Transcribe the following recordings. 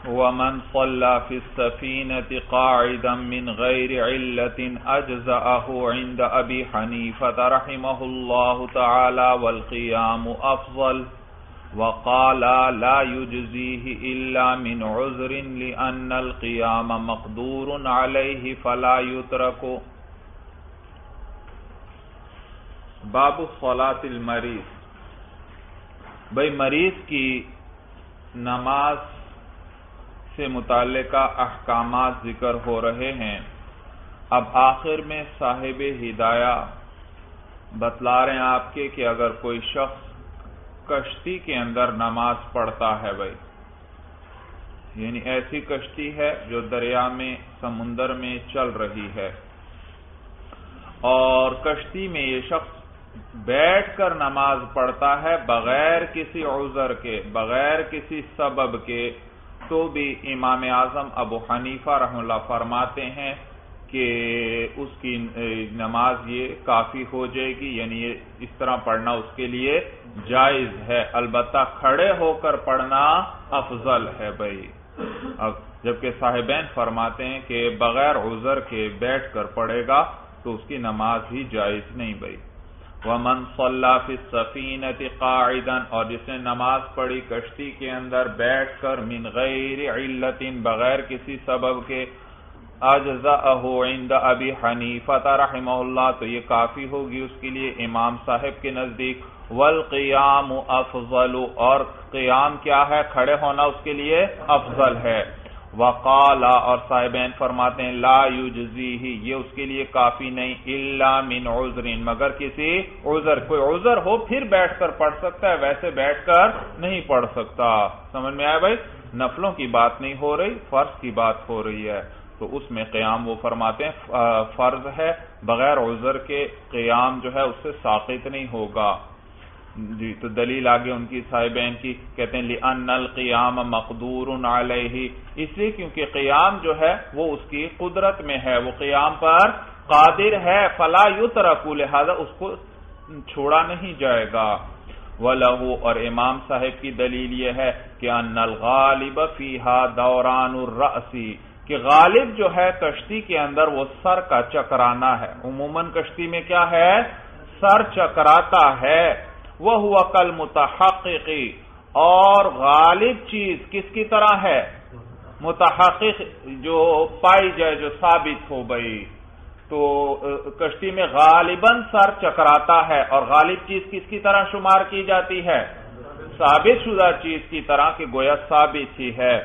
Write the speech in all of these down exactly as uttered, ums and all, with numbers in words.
ومن صلى في السفينة قاعدا من غير علة أجزأه عند أبي حنيفة رحمه الله تعالى والقيام أفضل وقال لا يجزيه إلا من عذر لأن القيام مقدور عليه فلا يترك. باب صلاة المریض. بھئی مریض کی نماز سے متعلقہ احکامات ذکر ہو رہے ہیں. اب آخر میں صاحب ہدایہ بتلا رہے ہیں آپ کے کہ اگر کوئی شخص کشتی کے اندر نماز پڑھتا ہے، بھائی یعنی ایسی کشتی ہے جو دریا میں سمندر میں چل رہی ہے، اور کشتی میں یہ شخص بیٹھ کر نماز پڑھتا ہے بغیر کسی عذر کے، بغیر کسی سبب کے، تو بھی امام اعظم ابو حنیفہ رحمہ اللہ فرماتے ہیں کہ اس کی نماز یہ کافی ہو جائے گی، یعنی یہ اس طرح پڑھنا اس کے لیے جائز ہے. البتہ کھڑے ہو کر پڑھنا افضل ہے بھائی. اب جبکہ صاحبین فرماتے ہیں کہ بغیر عذر کے بیٹھ کر پڑھے گا تو اس کی نماز ہی جائز نہیں بھائی. ومن صلی فی السفینۃ قاعدا، اور جس نے نماز پڑھی کشتی کے اندر بیٹھ کر من غیر علت، بغیر کسی سبب کے، اجزأہ عند ابی حنیفہ رحمہ اللہ، تو یہ کافی ہوگی اس کے لیے امام صاحب کے نزدیک. والقیام افضل، اور قیام کیا ہے؟ کھڑے ہونا اس کے لیے افضل ہے. وقال، اور صاحبین فرماتے ہیں لا یجزیہ، یہ اس کے لیے کافی نہیں، الا من عذر، مگر کسی عذر، کوئی عذر ہو پھر بیٹھ کر پڑھ سکتا ہے، ویسے بیٹھ کر نہیں پڑھ سکتا. سمجھ میں آیا بھائی؟ نفلوں کی بات نہیں ہو رہی، فرض کی بات ہو رہی ہے، تو اس میں قیام وہ فرماتے ہیں فرض ہے، بغیر عذر کے قیام جو ہے اس سے ساقط نہیں ہوگا. جی تو دلیل آگے ان کی صاحبین کی، کہتے ہیں لِأَنَّ الْقِيَامَ مَقْدُورٌ عَلَيْهِ، اس لیے کیونکہ قیام جو ہے وہ اس کی قدرت میں ہے، وہ قیام پر قادر ہے. فَلَا يُتْرَكُ، لہذا اس کو چھوڑا نہیں جائے گا. وَلَهُ، اور امام صاحب کی دلیل یہ ہے کہ أَنَّ الْغَالِبَ فِيهَا دَوْرَانُ الرَّأْسِ، کہ غالب جو ہے کشتی کے اندر وہ سر کا چکرانا ہے. عموماً کشتی میں کیا ہے؟ سر چکراتا ہے. وَهُوَ كَالْمُتَحَقِّقِ، اور غالب چیز کس کی طرح ہے؟ متحقق، جو پائی جائے، جو ثابت ہو بھئی. تو کشتی میں غالباً سر چکراتا ہے، اور غالب چیز کس کی طرح شمار کی جاتی ہے؟ ثابت شدہ چیز کی طرح، کہ گویا ثابت ہی ہے.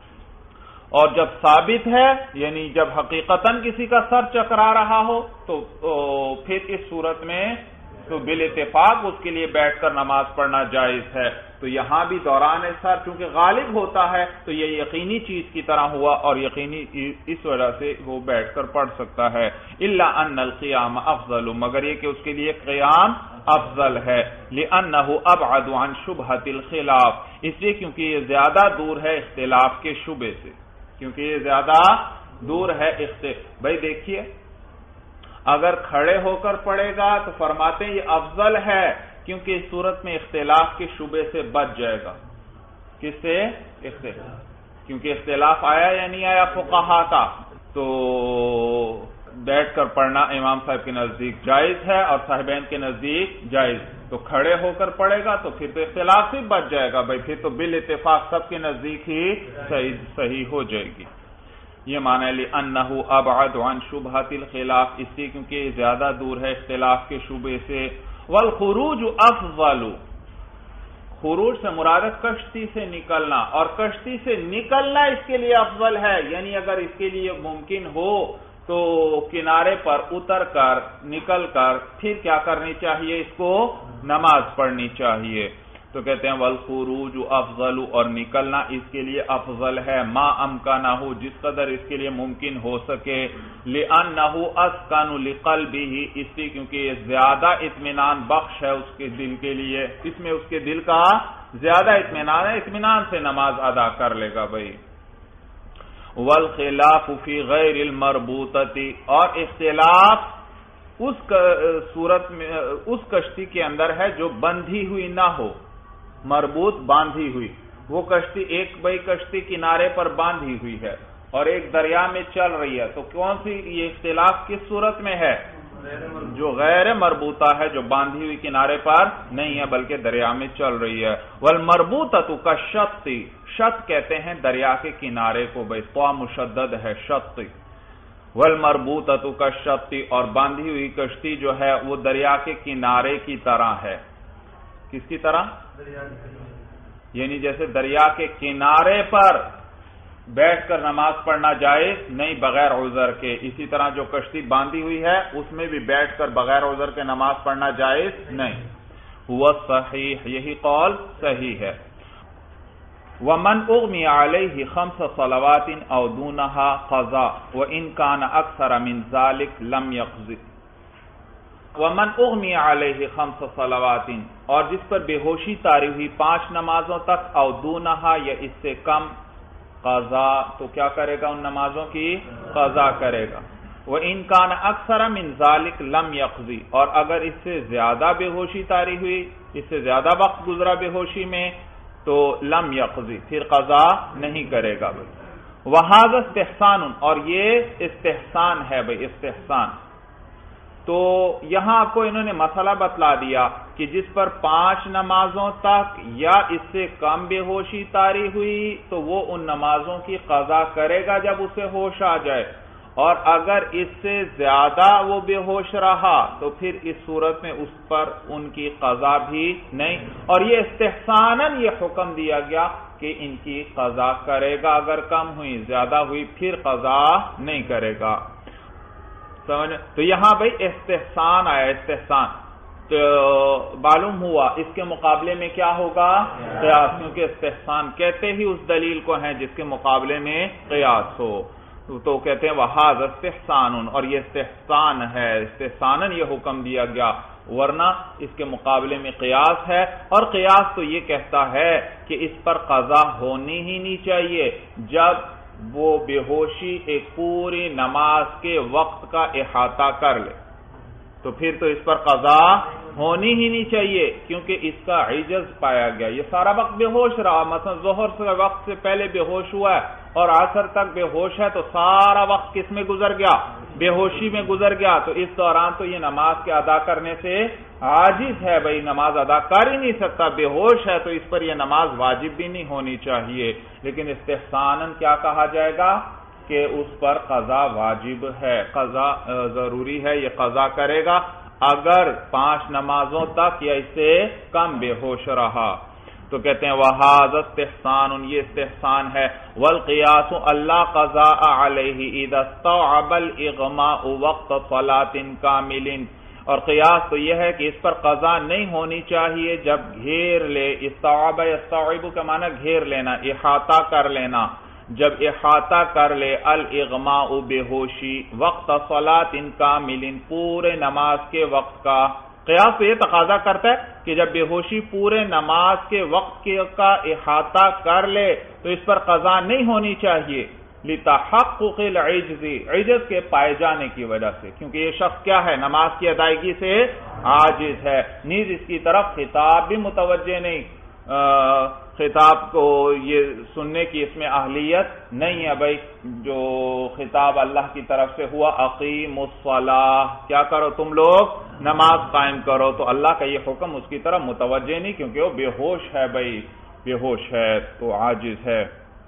اور جب ثابت ہے، یعنی جب حقیقتاً کسی کا سر چکرا رہا ہو، تو پھر اس صورت میں تو بالاتفاق اس کے لیے بیٹھ کر نماز پڑھنا جائز ہے. تو یہاں بھی دوران سر چونکہ غالب ہوتا ہے تو یہ یقینی چیز کی طرح ہوا، اور یقینی اس وجہ سے وہ بیٹھ کر پڑھ سکتا ہے. الا ان القیام افضل، مگر یہ کہ اس کے لیے قیام افضل ہے. لانه ابعد عن شبهة الخلاف، اس لیے کیونکہ یہ زیادہ دور ہے اختلاف کے شبے سے، کیونکہ یہ زیادہ دور ہے اختلاف. بھائی دیکھیے، اگر کھڑے ہو کر پڑھے گا تو فرماتے ہیں یہ افضل ہے، کیونکہ اس صورت میں اختلاف کے شبے سے بچ جائے گا. کس سے؟ اختلاف، کیونکہ اختلاف آیا یا نہیں آیا فقہا کا. تو بیٹھ کر پڑھنا امام صاحب کے نزدیک جائز ہے اور صاحبین کے نزدیک جائز. تو کھڑے ہو کر پڑھے گا تو پھر تو اختلاف سے بچ جائے گا بھائی، پھر تو بالاتفاق سب کے نزدیک ہی صحیح صحیح ہو جائے گی. یہ معنی لأنہ ابعد عن شبہۃ الخلاف، اس لیے کیونکہ یہ زیادہ دور ہے اختلاف کے شبے سے. والخروج افضل، خروج سے مراد کشتی سے نکلنا، اور کشتی سے نکلنا اس کے لیے افضل ہے. یعنی اگر اس کے لیے ممکن ہو تو کنارے پر اتر کر نکل کر پھر کیا کرنی چاہیے؟ اس کو نماز پڑھنی چاہیے. تو کہتے ہیں والخروج افضل، اور نکلنا اس کے لیے افضل ہے. ما امکانہ، جس قدر اس کے لیے ممکن ہو سکے. لأنہ اسکن لقلبہ، اس لیے کیونکہ یہ زیادہ اطمینان بخش ہے اس کے دل کے لیے، اس میں اس کے دل کا زیادہ اطمینان ہے، اطمینان سے نماز ادا کر لے گا بھائی. والخلاف فی غیر المربوطۃ، اور اختلاف اس صورت میں اس کشتی کے اندر ہے جو بندھی ہوئی نہ ہو. مربوط باندھی ہوئی، وہ کشتی ایک بئی کشتی کنارے پر باندھی ہوئی ہے اور ایک دریا میں چل رہی ہے، تو کون سی یہ اختلاف کس صورت میں ہے؟ جو غیر مربوطہ ہے، جو باندھی ہوئی کنارے پر نہیں ہے بلکہ دریا میں چل رہی ہے۔ والمربوطۃ کالشط، شط کہتے ہیں دریا کے کنارے کو، بھائی طا مشدد ہے شط۔ والمربوطۃ کالشط، اور باندھی ہوئی کشتی جو ہے وہ دریا کے کنارے کی طرح ہے۔ کس کی طرح؟ یعنی جیسے دریا کے کنارے پر بیٹھ کر نماز پڑھنا جائز نہیں بغیر عذر کے، اسی طرح جو کشتی باندھی ہوئی ہے اس میں بھی بیٹھ کر بغیر عذر کے نماز پڑھنا جائز نہیں۔ ہوا صحیح، یہی قول صحیح ہے۔ ومن اغمی علیہ خمس صلوات او دونہا قضا وان کان اکثر من ذلک لم یقضی۔ ومن اغمی علیہ خمس صلوات، اور جس پر بے ہوشی طاری ہوئی پانچ نمازوں تک، او دونہا یا اس سے کم، قضا تو کیا کرے گا؟ ان نمازوں کی قضا کرے گا۔ وَإِن كَانَ أَكْثَرَ مِنْ ذَلِكَ لَمْ يَقْضِ، اور اگر اس سے زیادہ بے ہوشی طاری ہوئی، اس سے زیادہ وقت گزرا بے ہوشی میں، تو لم یقضی، پھر قضا نہیں کرے گا۔ وَهَذَا اسْتِحْسَانٌ، اور یہ استحسان ہے بھئی، استحسان۔ تو یہاں آپ کو انہوں نے مسئلہ بتلا دیا کہ جس پر پانچ نمازوں تک یا اس سے کم بے ہوشی طاری ہوئی تو وہ ان نمازوں کی قضا کرے گا جب اسے ہوش آ جائے، اور اگر اس سے زیادہ وہ بے ہوش رہا تو پھر اس صورت میں اس پر ان کی قضا بھی نہیں، اور یہ استحساناً یہ حکم دیا گیا کہ ان کی قضا کرے گا، اگر کم ہوئی زیادہ ہوئی پھر قضا نہیں کرے گا۔ سمجھ؟ تو یہاں بھئی استحسان آیا، استحسان تو معلوم ہوا اس کے مقابلے میں کیا ہوگا؟ قیاس، کیونکہ استحسان کہتے ہی اس دلیل کو ہیں جس کے مقابلے میں قیاس ہو، تو کہتے ہیں وَهَذَا اسْتِحْسَانٌ، اور یہ استحسان ہے، استحساناً یہ حکم دیا گیا، ورنہ اس کے مقابلے میں قیاس ہے، اور قیاس تو یہ کہتا ہے کہ اس پر قضا ہونی ہی نہیں چاہیے جب وہ بے ہوشی ایک پوری نماز کے وقت کا احاطہ کر لے، تو پھر تو اس پر قضا ہونی ہی نہیں چاہیے، کیونکہ اس کا عجز پایا گیا، یہ سارا وقت بے ہوش رہا، مثلا ظہر سے وقت سے پہلے بے ہوش ہوا ہے اور عصر تک بے ہوش ہے، تو سارا وقت کس میں گزر گیا؟ بے ہوشی میں گزر گیا، تو اس دوران تو یہ نماز کے ادا کرنے سے عاجز ہے، بھائی نماز ادا کر ہی نہیں سکتا، بے ہوش ہے، تو اس پر یہ نماز واجب بھی نہیں ہونی چاہیے، لیکن استحساناً کیا کہا جائے گا کہ اس پر قضا واجب ہے، قضا ضروری ہے، یہ قضا کرے گا اگر پانچ نمازوں تک یا اس سے کم بے ہوش رہا۔ تو کہتے ہیں وَهَذَا اسْتِحْسَانٌ، یہ استحسان ہے۔ وَالْقِيَاسُ أَلَّا قَضَاءَ عَلَيْهِ إِذَا اسْتَوْعَبَ الْإِغْمَاءُ وَقْتَ صَلَاةٍ كَامِلٍ، اور قیاس تو یہ ہے کہ اس پر قضا نہیں ہونی چاہیے جب گھیر لے، استوعب یستوعب کا معنی گھیر لینا، احاطہ کر لینا، جب احاطہ کر لے الاغماء بے ہوشی وقت صلاۃ کامل، پورے نماز کے وقت کا۔ قیاس تو یہ تقاضا کرتا ہے کہ جب بے ہوشی پورے نماز کے وقت کا احاطہ کر لے تو اس پر قضا نہیں ہونی چاہیے، لتحقق العجز، عجز کے پائے جانے کی وجہ سے، کیونکہ یہ شخص کیا ہے؟ نماز کی ادائیگی سے عاجز ہے، نیز اس کی طرف خطاب بھی متوجہ نہیں، خطاب کو یہ سننے کی اس میں اہلیت نہیں ہے، بھائی جو خطاب اللہ کی طرف سے ہوا اقیم الصلاۃ، کیا کرو تم لوگ؟ نماز قائم کرو، تو اللہ کا یہ حکم اس کی طرف متوجہ نہیں، کیونکہ وہ بے ہوش ہے، بھائی بے ہوش ہے تو عاجز ہے۔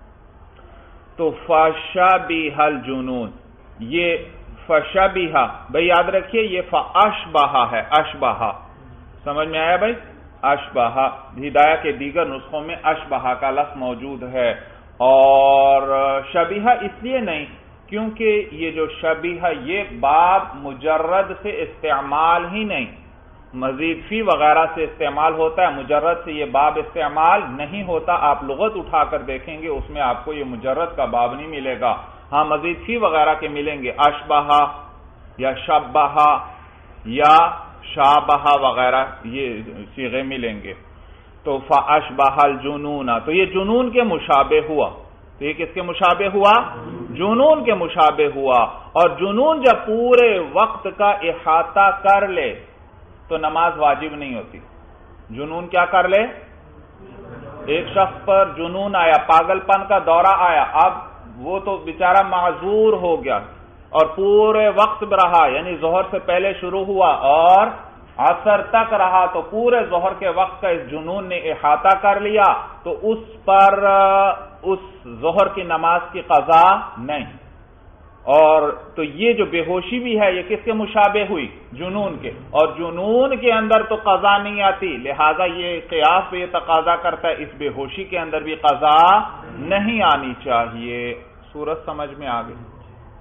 تو فشبیہ الجنون، یہ فشبیہ بھائی یاد رکھیے یہ فاشبہ ہے، اشبہ، سمجھ میں آیا بھائی؟ اشبہ، ہدایہ کے دیگر نسخوں میں اشبہ کا لفظ موجود ہے، اور شبیہ اس لیے نہیں کیونکہ یہ جو شبیہ یہ باب مجرد سے استعمال ہی نہیں، مزید فی وغیرہ سے استعمال ہوتا ہے، مجرد سے یہ باب استعمال نہیں ہوتا۔ آپ لغت اٹھا کر دیکھیں گے اس میں آپ کو یہ مجرد کا باب نہیں ملے گا، ہاں مزید فی وغیرہ کے ملیں گے، اشبہ یا شبہ یا شابہ وغیرہ یہ صیغے ملیں گے۔ تو فاشبہ الجنون، تو یہ جنون کے مشابہ ہوا، تو یہ کس کے مشابہ ہوا؟ جنون کے مشابہ ہوا، اور جنون جب پورے وقت کا احاطہ کر لے تو نماز واجب نہیں ہوتی۔ جنون کیا کر لے؟ ایک شخص پر جنون آیا، پاگل پن کا دورہ آیا، اب وہ تو بیچارہ معذور ہو گیا اور پورے وقت رہا، یعنی ظہر سے پہلے شروع ہوا اور عصر تک رہا، تو پورے ظہر کے وقت کا اس جنون نے احاطہ کر لیا، تو اس پر اس ظہر کی نماز کی قضا نہیں۔ اور تو یہ جو بے ہوشی بھی ہے یہ کس کے مشابہ ہوئی؟ جنون کے، اور جنون کے اندر تو قضا نہیں آتی، لہذا یہ قیاس پہ یہ تقاضا کرتا ہے اس بے ہوشی کے اندر بھی قضا نہیں آنی چاہیے۔ صورت سمجھ میں آ گئی؟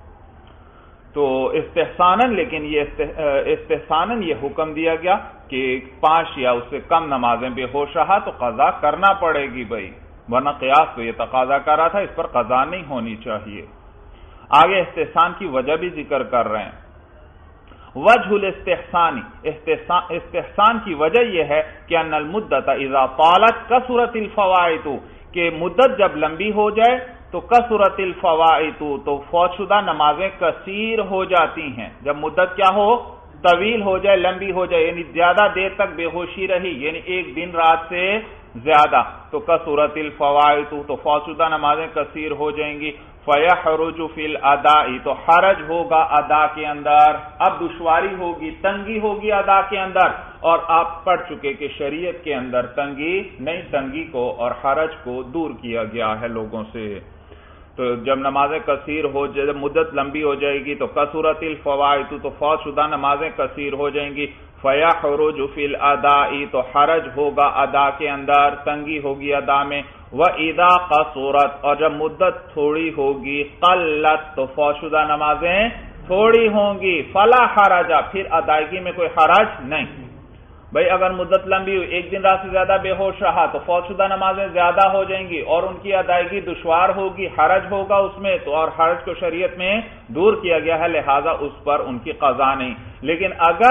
تو استحساناً، لیکن یہ استحساناً یہ حکم دیا گیا کہ پانچ یا اس سے کم نمازیں بے ہوش رہا تو قضا کرنا پڑے گی بھائی، ورنہ قیاس تو یہ تقاضا کر رہا تھا، اس پر قضا نہیں ہونی چاہیے۔ آگے استحسان کی وجہ بھی ذکر کر رہے ہیں۔ وجہ الاستحسانی، استحسان کی وجہ یہ ہے کہ ان المدت اذا طالت کثرت الفوائد، کہ مدت جب لمبی ہو جائے تو کثرت الفوائد، تو فوت شدہ نمازیں کثیر ہو جاتی ہیں۔ جب مدت کیا ہو؟ طویل ہو جائے، لمبی ہو جائے، یعنی زیادہ دیر تک بے ہوشی رہی، یعنی ایک دن رات سے زیادہ، تو کثرت الفوائد، تو فوت شدہ نمازیں کثیر ہو جائیں گی۔ فَيَحْرُجُ فِي الْأَدَاءِ، تو حرج ہوگا ادا کے اندر، اب دشواری ہوگی، تنگی ہوگی ادا کے اندر، اور آپ پڑھ چکے کہ شریعت کے اندر تنگی نہیں، تنگی کو اور حرج کو دور کیا گیا ہے لوگوں سے۔ تو جب نمازیں کثیر ہو جائے، مدت لمبی ہو جائے گی تو کثرت الفوائد، تو فوت شدہ نمازیں کثیر ہو جائیں گی۔ فَيَحْرُجُ فِي الْأَدَاءِ، تو حرج ہوگا ادا کے اندر، تنگی ہوگی ادا میں۔ وَإِذَا قَصُرَتْ، اور جب مدت تھوڑی ہوگی، قَلَّتْ، تو فوت شدہ نمازیں تھوڑی ہوں گی۔ فَلَا حَرَجَ، پھر ادائیگی میں کوئی حرج نہیں۔ بھئی اگر مدت لمبی ہوئی، ایک دن رات سے زیادہ بے ہوش رہا تو فوت شدہ نمازیں زیادہ ہو جائیں گی اور ان کی ادائیگی دشوار ہوگی، حرج ہوگا اس میں، تو اور حرج کو شریعت میں دور کیا گیا ہے، لہذا اس پر ان کی قضا نہیں۔ لیکن اگر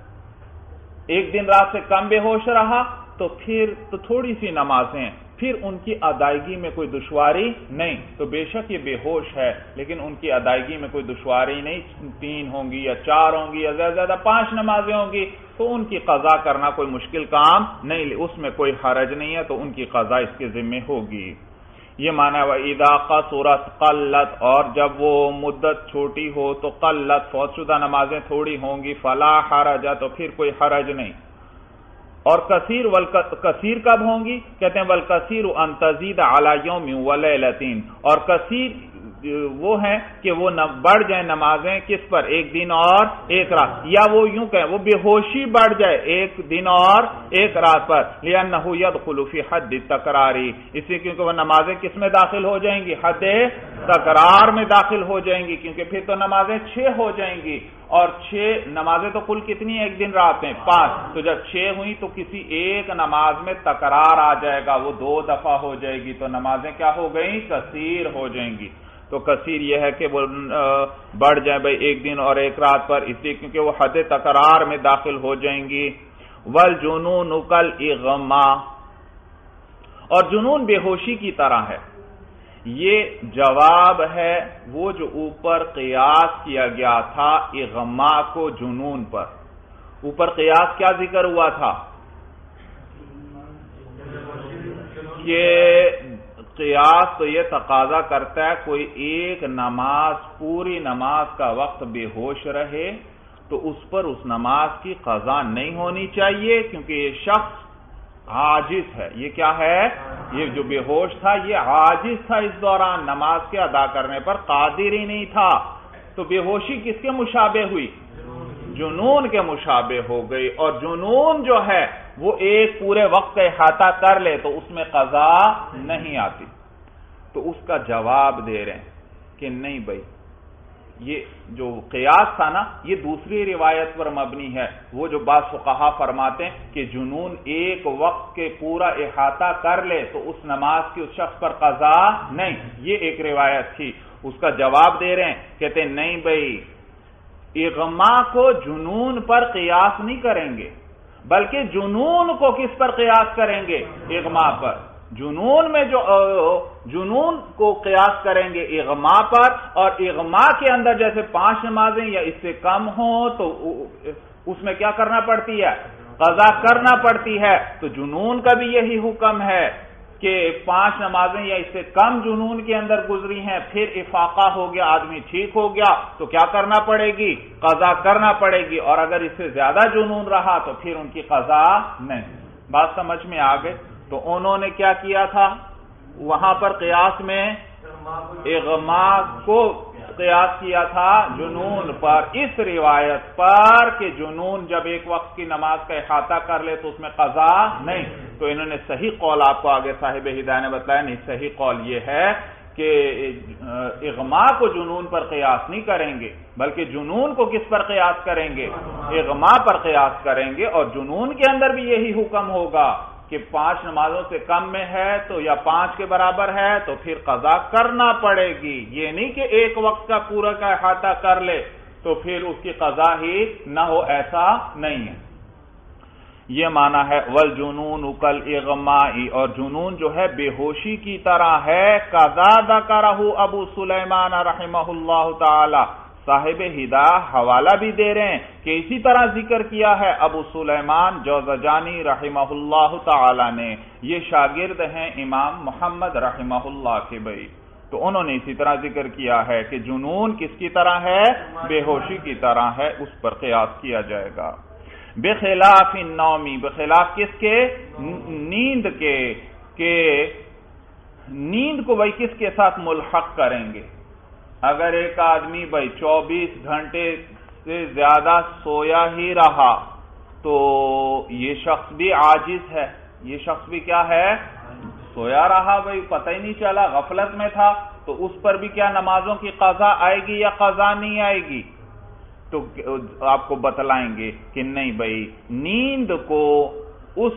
ایک دن رات سے کم بے ہوش رہا تو پھر تو تھوڑی سی نمازیں، پھر ان کی ادائیگی میں کوئی دشواری نہیں، تو بے شک یہ بے ہوش ہے لیکن ان کی ادائیگی میں کوئی دشواری نہیں، تین ہوں گی یا چار ہوں گی یا زیادہ زیادہ پانچ نمازیں ہوں گی، تو ان کی قضا کرنا کوئی مشکل کام نہیں، اس میں کوئی حرج نہیں ہے، تو ان کی قضا اس کے ذمہ ہوگی۔ یہ معنی وَإِذَا قَصُرَتْ قَلَّتْ، اور جب وہ مدت چھوٹی ہو تو قلت، فوت شدہ نمازیں تھوڑی ہوں گی، فَلَا حَرَجَ، تو پھر کوئی حرج نہیں۔ اور کثیر کثیر کب ہوں گی؟ کہتے ہیں والکثیر ان تزید علی یوم ولیلتین، اور کثیر وہ ہیں کہ وہ بڑھ جائیں نمازیں کس پر؟ ایک دن اور ایک رات، یا وہ یوں کہیں وہ بے ہوشی بڑھ جائے ایک دن اور ایک رات پر، لأنہ یدخل فی حد التکرار، اس لیے کیونکہ وہ نمازیں کس میں داخل ہو جائیں گی؟ حد تکرار میں داخل ہو جائیں گی، کیونکہ پھر تو نمازیں چھ ہو جائیں گی، اور چھ نمازیں تو کل کتنی ایک دن رات میں؟ پانچ، تو جب چھ ہوئی تو کسی ایک نماز میں تکرار آ جائے گا، وہ دو دفعہ ہو جائے گی، تو نمازیں کیا ہو گئیں؟ کثیر ہو جائیں گی۔ تو کثیر یہ ہے کہ وہ بڑھ جائیں بھائی ایک دن اور ایک رات پر، اس لیے کیونکہ وہ حد تکرار میں داخل ہو جائیں گی۔ والجنون کالاغماء، اور جنون بے ہوشی کی طرح ہے، یہ جواب ہے وہ جو اوپر قیاس کیا گیا تھا اغماء کو جنون پر۔ اوپر قیاس کیا ذکر ہوا تھا کہ قیاس تو یہ تقاضا کرتا ہے کوئی ایک نماز پوری نماز کا وقت بے ہوش رہے تو اس پر اس نماز کی قضا نہیں ہونی چاہیے، کیونکہ یہ شخص عاجز ہے۔ یہ کیا ہے؟ یہ جو بے ہوش تھا یہ عاجز تھا، اس دوران نماز کے ادا کرنے پر قادر ہی نہیں تھا، تو بے ہوشی کس کے مشابہ ہوئی؟ جنون کے مشابہ ہو گئی، اور جنون جو ہے وہ ایک پورے وقت کا احاطہ کر لے تو اس میں قضا نہیں آتی۔ تو اس کا جواب دے رہے ہیں کہ نہیں بھائی، یہ جو قیاس تھا نا یہ دوسری روایت پر مبنی ہے، وہ جو بعض فقہا فرماتے ہیں کہ جنون ایک وقت کے پورا احاطہ کر لے تو اس نماز کی اس شخص پر قضا نہیں، یہ ایک روایت تھی۔ اس کا جواب دے رہے ہیں، کہتے ہیں نہیں بھائی، اغماء کو جنون پر قیاس نہیں کریں گے، بلکہ جنون کو کس پر قیاس کریں گے؟ اغماء پر۔ جنون میں جو جنون کو قیاس کریں گے اغماء پر، اور اغماء کے اندر جیسے پانچ نمازیں یا اس سے کم ہوں تو اس میں کیا کرنا پڑتی ہے؟ قضا کرنا پڑتی ہے۔ تو جنون کا بھی یہی حکم ہے کہ پانچ نمازیں یا اس سے کم جنون کے اندر گزری ہیں، پھر افاقہ ہو گیا، آدمی ٹھیک ہو گیا، تو کیا کرنا پڑے گی؟ قضا کرنا پڑے گی، اور اگر اس سے زیادہ جنون رہا تو پھر ان کی قضا نہیں۔ بات سمجھ میں آ گئی؟ تو انہوں نے کیا کیا تھا وہاں پر قیاس میں؟ اغما کو قیاس کیا تھا جنون پر، اس روایت پر کہ جنون جب ایک وقت کی نماز کا احاطہ کر لے تو اس میں قضا نہیں۔ تو انہوں نے صحیح قول آپ کو آگے صاحب ہدایہ نے بتایا، نہیں صحیح قول یہ ہے کہ اغما کو جنون پر قیاس نہیں کریں گے، بلکہ جنون کو کس پر قیاس کریں گے؟ اغما پر قیاس کریں گے، اور جنون کے اندر بھی یہی حکم ہوگا کہ پانچ نمازوں سے کم میں ہے تو یا پانچ کے برابر ہے تو پھر قضا کرنا پڑے گی، یہ نہیں کہ ایک وقت کا پورا کا احاطہ کر لے تو پھر اس کی قضا ہی نہ ہو، ایسا نہیں ہے۔ یہ معنی ہے والجنون کالاغماء، اور جنون جو ہے بے ہوشی کی طرح ہے، قضا ذکرہ ابو سلیمان رحمہ اللہ تعالی، صاحب ہدایہ حوالہ بھی دے رہے ہیں کہ اسی طرح ذکر کیا ہے ابو سلیمان جوزجانی رحمہ اللہ تعالی نے، یہ شاگرد ہیں امام محمد رحمہ اللہ کے بھائی، تو انہوں نے اسی طرح ذکر کیا ہے کہ جنون کس کی طرح ہے؟ بے ہوشی کی طرح ہے، اس پر قیاس کیا جائے گا۔ بخلاف النوم، بخلاف کس کے؟ نیند کے، کہ نیند کو بھائی کس کے ساتھ ملحق کریں گے؟ اگر ایک آدمی بھائی چوبیس گھنٹے سے زیادہ سویا ہی رہا تو یہ شخص بھی عاجز ہے، یہ شخص بھی کیا ہے؟ سویا رہا بھائی، پتہ ہی نہیں چلا، غفلت میں تھا، تو اس پر بھی کیا نمازوں کی قضا آئے گی یا قضا نہیں آئے گی؟ تو آپ کو بتلائیں گے کہ نہیں بھائی، نیند کو اس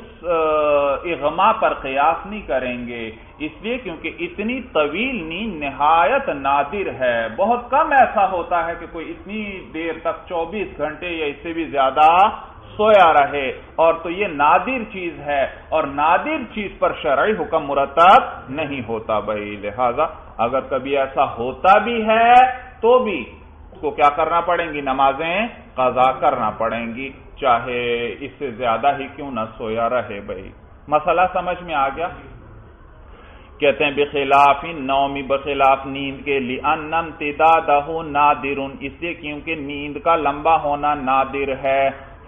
اغما پر قیاس نہیں کریں گے، اس لیے کیونکہ اتنی طویل نیند نہایت نادر ہے، بہت کم ایسا ہوتا ہے کہ کوئی اتنی دیر تک چوبیس گھنٹے یا اس سے بھی زیادہ سویا رہے، اور تو یہ نادر چیز ہے، اور نادر چیز پر شرعی حکم مرتب نہیں ہوتا بھائی، لہذا اگر کبھی ایسا ہوتا بھی ہے تو بھی اس کو کیا کرنا پڑیں گی؟ نمازیں قضا کرنا پڑیں گی، چاہے اس سے زیادہ ہی کیوں نہ سویا رہے بھائی۔ مسئلہ سمجھ میں آ گیا؟ کہتے ہیں بخلاف النوم، بخلاف نیند کے، لأن امتدادہ نادر، اس لیے کیونکہ نیند کا لمبا ہونا نادر ہے،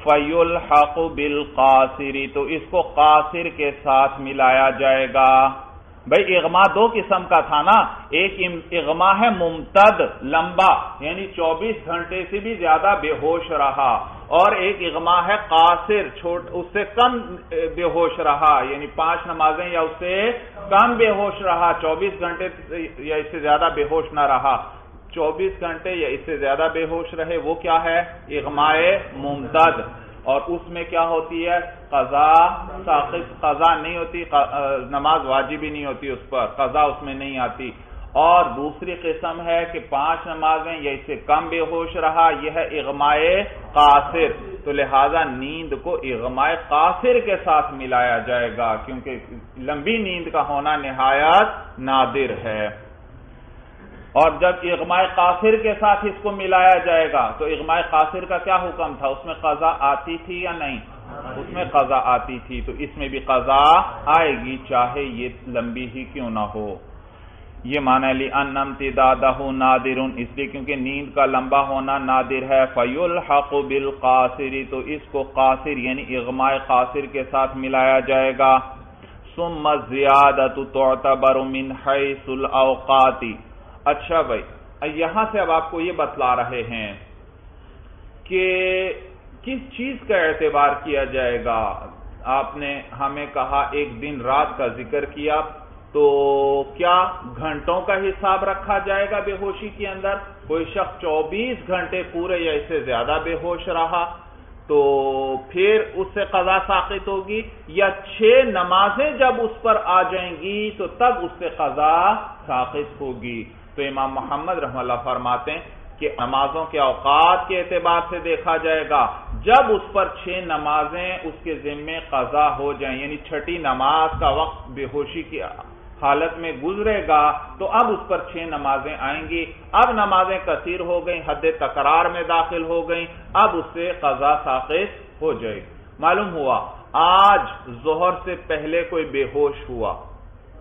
فیلحق بالقاصر، تو اس کو قاصر کے ساتھ ملایا جائے گا۔ بھائی اغما دو قسم کا تھا نا، ایک اغما ہے ممتد لمبا، یعنی چوبیس گھنٹے سے بھی زیادہ بے ہوش رہا، اور ایک اغما ہے قاصر، چھوٹ اس سے کم بے ہوش رہا، یعنی پانچ نمازیں یا اس سے کم بے ہوش رہا، چوبیس گھنٹے یا اس سے زیادہ بے ہوش نہ رہا، چوبیس گھنٹے یا اس سے زیادہ بے ہوش رہے، وہ کیا ہے؟ اغمائے ممتد، اور اس میں کیا ہوتی ہے؟ قضا ساقط، قضا نہیں ہوتی، نماز واجب ہی نہیں ہوتی اس پر، قضا اس میں نہیں آتی۔ اور دوسری قسم ہے کہ پانچ نمازیں یا اس سے کم بے ہوش رہا، یہ ہے اغمائے قاصر، تو لہذا نیند کو اغمائے قاصر کے ساتھ ملایا جائے گا، کیونکہ لمبی نیند کا ہونا نہایت نادر ہے۔ اور جب اغمائے قاصر کے ساتھ اس کو ملایا جائے گا تو اغمائے قاصر کا کیا حکم تھا؟ اس میں قضا آتی تھی یا نہیں؟ اس میں قضا آتی تھی، تو اس میں بھی قضا آئے گی، چاہے یہ لمبی ہی کیوں نہ ہو۔ یہ معنی لأن امتدادہ نادر، اس لیے کیونکہ نیند کا لمبا ہونا نادر ہے، فیلحق بالقاصر، تو اس کو قاصر یعنی اغمائے قاصر کے ساتھ ملایا جائے گا۔ ثم الزیادۃ تعتبر من حیث الاوقات، اچھا بھائی یہاں سے اب آپ کو یہ بتلا رہے ہیں کہ کس چیز کا اعتبار کیا جائے گا۔ آپ نے ہمیں کہا ایک دن رات کا ذکر کیا، تو کیا گھنٹوں کا حساب رکھا جائے گا بے ہوشی کے اندر؟ کوئی شخص چوبیس گھنٹے پورے یا اس سے زیادہ بے ہوش رہا تو پھر اس سے قضا ساقط ہوگی، یا چھ نمازیں جب اس پر آ جائیں گی تو تب اس سے قضا ساقط ہوگی؟ تو امام محمد رحمہ اللہ فرماتے ہیں کہ نمازوں کے اوقات کے اعتبار سے دیکھا جائے گا، جب اس پر چھ نمازیں اس کے ذمے قضا ہو جائیں، یعنی چھٹی نماز کا وقت بے ہوشی کی حالت میں گزرے گا تو اب اس پر چھ نمازیں آئیں گی، اب نمازیں کثیر ہو گئیں، حد تکرار میں داخل ہو گئیں، اب اس سے قضا ساقط ہو جائے گی۔ معلوم ہوا آج ظہر سے پہلے کوئی بے ہوش ہوا،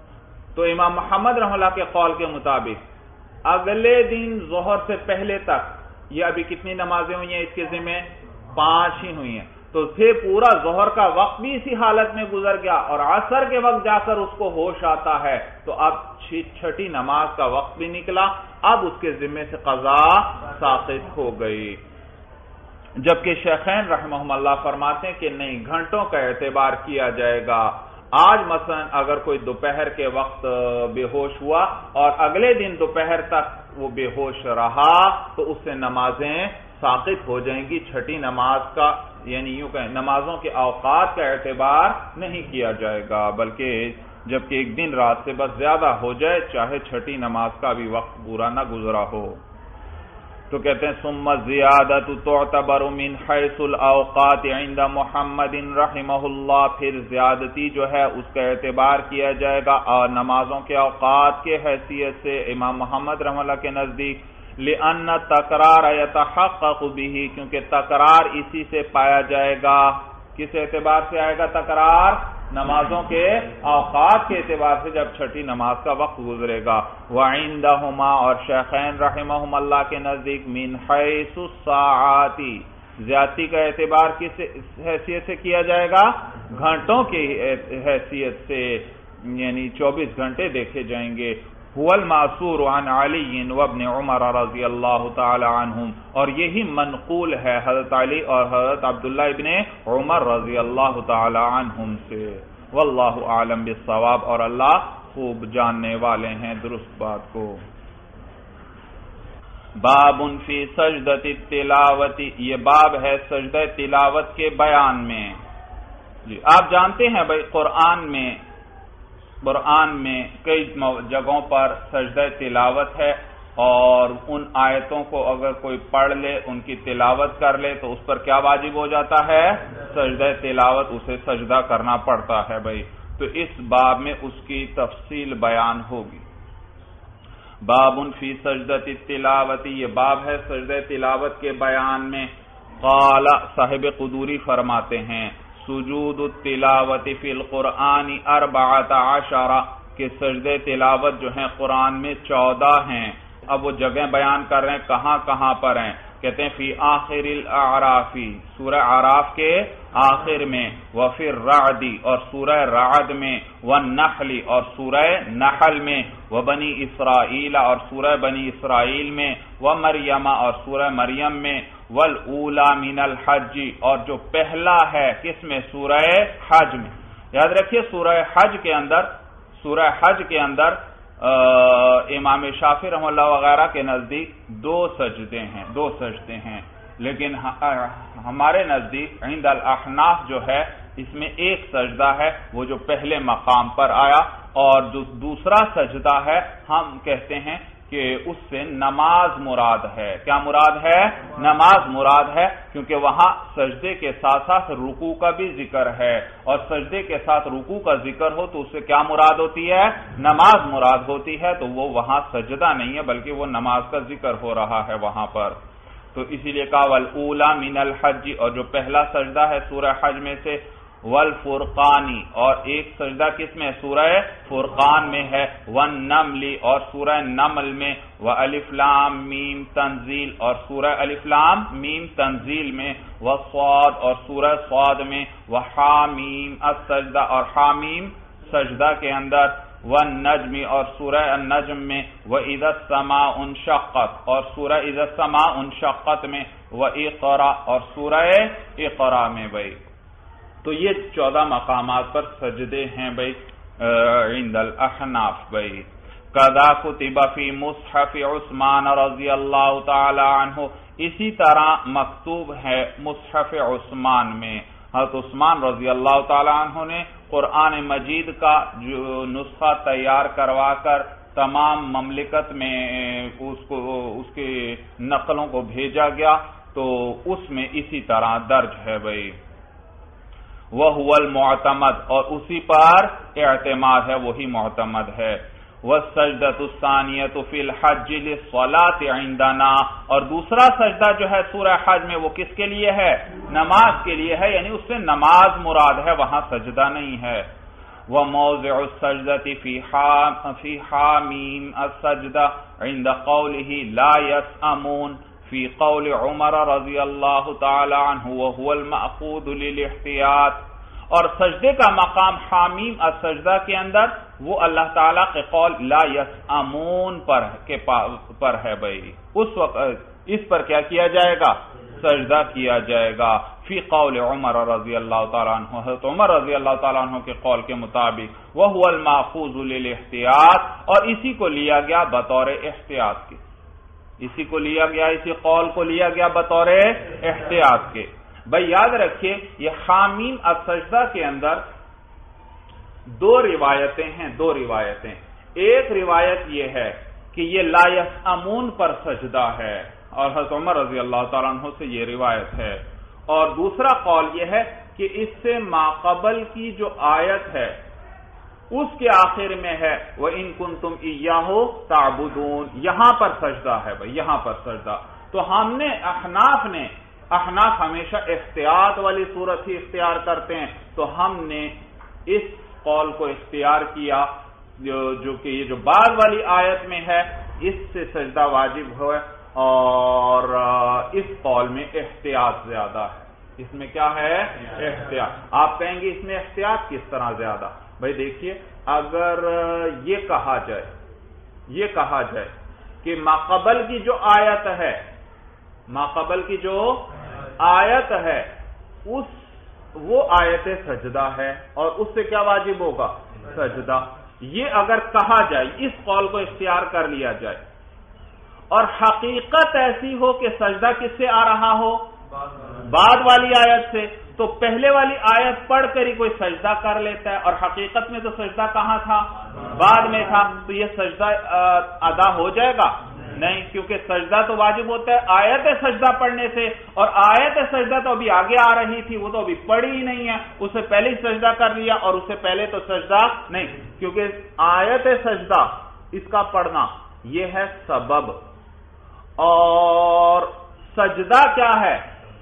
تو امام محمد رحمہ اللہ کے قول کے مطابق اگلے دن ظہر سے پہلے تک یہ ابھی کتنی نمازیں ہوئی ہیں اس کے ذمہ؟ پانچ ہی ہوئی ہیں، تو پھر پورا ظہر کا وقت بھی اسی حالت میں گزر گیا اور عصر کے وقت جا کر اس کو ہوش آتا ہے، تو اب چھٹی نماز کا وقت بھی نکلا، اب اس کے ذمے سے قضا ساقط ہو گئی۔ جبکہ شیخین رحمہم اللہ فرماتے ہیں کہ نہیں، گھنٹوں کا اعتبار کیا جائے گا۔ آج مثلا اگر کوئی دوپہر کے وقت بے ہوش ہوا اور اگلے دن دوپہر تک وہ بے ہوش رہا تو اس سے نمازیں ساقط ہو جائیں گی، چھٹی نماز کا یعنی یوں کہیں نمازوں کے اوقات کا اعتبار نہیں کیا جائے گا، بلکہ جبکہ ایک دن رات سے بس زیادہ ہو جائے، چاہے چھٹی نماز کا بھی وقت پورا نہ گزرا ہو۔ تو کہتے ہیں ثم الزیادۃ تعتبر من حیث الاوقات عند محمد رحمہ اللہ، پھر زیادتی جو ہے اس کا اعتبار کیا جائے گا اور نمازوں کے اوقات کے حیثیت سے امام محمد رحمہ اللہ کے نزدیک، لأن تکرار یتحقق به، کیونکہ تکرار اسی سے پایا جائے گا۔ کس اعتبار سے آئے گا تکرار؟ نمازوں کے اوقات کے اعتبار سے، جب چھٹی نماز کا وقت گزرے گا۔ وعندہما، اور شیخین رحمہم اللہ کے نزدیک، من حیث الساعات، زیادتی کا اعتبار کس حیثیت سے کیا جائے گا؟ گھنٹوں کی حیثیت سے، یعنی چوبیس گھنٹے دیکھے جائیں گے۔ هو المعصور عن علی وابن عمر رضی اللہ تعالی عنہم، اور یہی منقول ہے حضرت علی اور حضرت عبداللہ ابن عمر رضی اللہ تعالی عنہم سے۔ واللہ اعلم بالصواب، اور اللہ خوب جاننے والے ہیں درست بات کو۔ باب فی سجدۃ التلاوت، یہ باب ہے سجدہ تلاوت کے بیان میں۔ جی آپ جانتے ہیں بھائی قرآن میں قرآن میں کئی جگہوں پر سجدہ تلاوت ہے، اور ان آیتوں کو اگر کوئی پڑھ لے، ان کی تلاوت کر لے تو اس پر کیا واجب ہو جاتا ہے؟ سجدہ تلاوت، اسے سجدہ کرنا پڑتا ہے بھائی۔ تو اس باب میں اس کی تفصیل بیان ہوگی۔ باب فی سجدۃ التلاوت، یہ باب ہے سجدہ تلاوت کے بیان میں۔ قال، صاحب قدوری فرماتے ہیں، سجود التلاوت فی القرآن اربعۃ عشر، کہ سجدے تلاوت جو ہیں قرآن میں چودہ ہیں۔ اب وہ جگہ بیان کر رہے ہیں کہاں کہاں پر ہیں، کہتے ہیں فی آخر الاعراف، سورہ اعراف کے آخر میں، وفی الرعد، اور سورہ رعد میں، والنحل، اور سورہ نحل میں، وبنی اسرائیل، اور سورہ بنی اسرائیل میں، ومریم، اور سورہ مریم میں، والاولی من الحج، اور جو پہلا ہے کس میں؟ سورہ حج میں۔ یاد رکھیے سورہ حج کے اندر سورہ حج کے اندر امام شافعی رحمہ اللہ وغیرہ کے نزدیک دو سجدے ہیں دو سجدے ہیں لیکن ہمارے نزدیک عند الاحناف جو ہے اس میں ایک سجدہ ہے، وہ جو پہلے مقام پر آیا، اور جو دوسرا سجدہ ہے ہم کہتے ہیں کہ اس سے نماز مراد ہے۔ کیا مراد ہے؟ نماز مراد ہے، کیونکہ وہاں سجدے کے ساتھ ساتھ رکوع کا بھی ذکر ہے، اور سجدے کے ساتھ رکوع کا ذکر ہو تو اس سے کیا مراد ہوتی ہے؟ نماز مراد ہوتی ہے، تو وہ وہاں سجدہ نہیں ہے بلکہ وہ نماز کا ذکر ہو رہا ہے وہاں پر۔ تو اسی لیے کہا والاولی من الحج، اور جو پہلا سجدہ ہے سورہ حج میں سے، والفرقانی، اور ایک سجدہ کس میں؟ سورہ فرقان میں ہے، والنمل، اور سورہ نمل میں، والف لام میم تنزیل، اور سورہ الف لام میم تنزیل میں، والصاد، اور سورہ صاد میں، وحامیم السجدہ، اور حامیم سجدہ کے اندر، والنجم، اور سورہ النجم میں، وَإِذَا السَّمَاءُ انشقت، اور سورہ اذا السماء انشقت میں، وَإِقْرَأ، اور سورہ اقرا میں بھائی۔ تو یہ چودہ مقامات پر سجدے ہیں بھائی عند الاحناف بھائی۔ قَذَا كُتِبَ فِي مُصْحَفِ عثمان رضی اللہ تعالی عنہ، اسی طرح مکتوب ہے مصحف عثمان میں، حضرت عثمان رضی اللہ تعالی عنہ نے قرآن مجید کا جو نسخہ تیار کروا کر تمام مملکت میں اس کو اس کے نقلوں کو بھیجا گیا، تو اس میں اسی طرح درج ہے بھائی۔ وَهُوَ الْمُعْتَمَدْ، اور اسی پر اعتماد ہے، وہی معتمد ہے۔ وَالسَّجْدَةُ الثَّانِيَةُ فِي الْحَجِّ لِلصَّلَاةِ عِندَنَا، اور دوسرا سجدہ جو ہے سورہ حج میں وہ کس کے لیے ہے؟ نماز کے لیے ہے، یعنی اس سے نماز مراد ہے، وہاں سجدہ نہیں ہے۔ وموضع السجدة في حام في حامیم السجدہ عند قوله لا يسأمون فی قول عمر رضی اللہ تعالی عنہ وهو المأخوذ للاحتیاط. اور سجدے کا مقام حامیم السجدہ کے اندر وہ اللہ تعالیٰ کے قول لا یسأمون پر کے پر ہے. بھائی اس وقت اس پر کیا کیا جائے گا؟ سجدہ کیا جائے گا. فی قول عمر رضی اللہ تعالیٰ عنہ، حضرت عمر رضی اللہ تعالیٰ عنہ کے قول کے مطابق وَهُوَ الْمَأْخُوذُ لِلْاحْتِيَاطِ، اور اسی کو لیا گیا بطور احتیاط کے، اسی کو لیا گیا اسی قول کو لیا گیا بطور احتیاط کے. بھائی یاد رکھیے یہ حامیم السجدہ کے اندر دو روایتیں ہیں دو روایتیں ایک روایت یہ ہے کہ یہ لا یسأمون پر سجدہ ہے اور حضرت عمر رضی اللہ تعالیٰ عنہ سے یہ روایت ہے، اور دوسرا قول یہ ہے کہ اس سے ماقبل کی جو آیت ہے اس کے آخر میں ہے وَإِن كُنتُمْ إِيَّاهُ تَعْبُدُونَ، یہاں پر سجدہ ہے. بھائی یہاں پر سجدہ، تو ہم نے احناف نے احناف ہمیشہ احتیاط والی صورت ہی اختیار کرتے ہیں، تو ہم نے اس قول کو اختیار کیا جو, جو کہ یہ جو بعد والی آیت میں ہے اس سے سجدہ واجب ہوئے، اور اس قول میں احتیاط زیادہ ہے. اس میں کیا ہے؟ احتیاط. آپ کہیں گے اس میں احتیاط کس طرح زیادہ؟ بھائی دیکھیے، اگر یہ کہا جائے یہ کہا جائے کہ ماقبل کی جو آیت ہے ماقبل کی جو آیت ہے اس وہ آیت سجدہ ہے اور اس سے کیا واجب ہوگا؟ سجدہ. یہ اگر کہا جائے، اس قول کو اختیار کر لیا جائے، اور حقیقت ایسی ہو کہ سجدہ کس سے آ رہا ہو؟ بعد والی آیت سے، تو پہلے والی آیت پڑھ کر ہی کوئی سجدہ کر لیتا ہے، اور حقیقت میں تو سجدہ کہاں تھا؟ بعد میں تھا. تو یہ سجدہ ادا ہو جائے گا؟ نہیں، کیونکہ سجدہ تو واجب ہوتا ہے آیت سجدہ پڑھنے سے، اور آیت سجدہ تو ابھی آگے آ رہی تھی، وہ تو ابھی پڑھی ہی نہیں ہے، اس سے پہلے ہی سجدہ کر لیا، اور اس سے پہلے تو سجدہ نہیں، کیونکہ آیت سجدہ اس کا پڑھنا یہ ہے سبب، اور سجدہ کیا ہے؟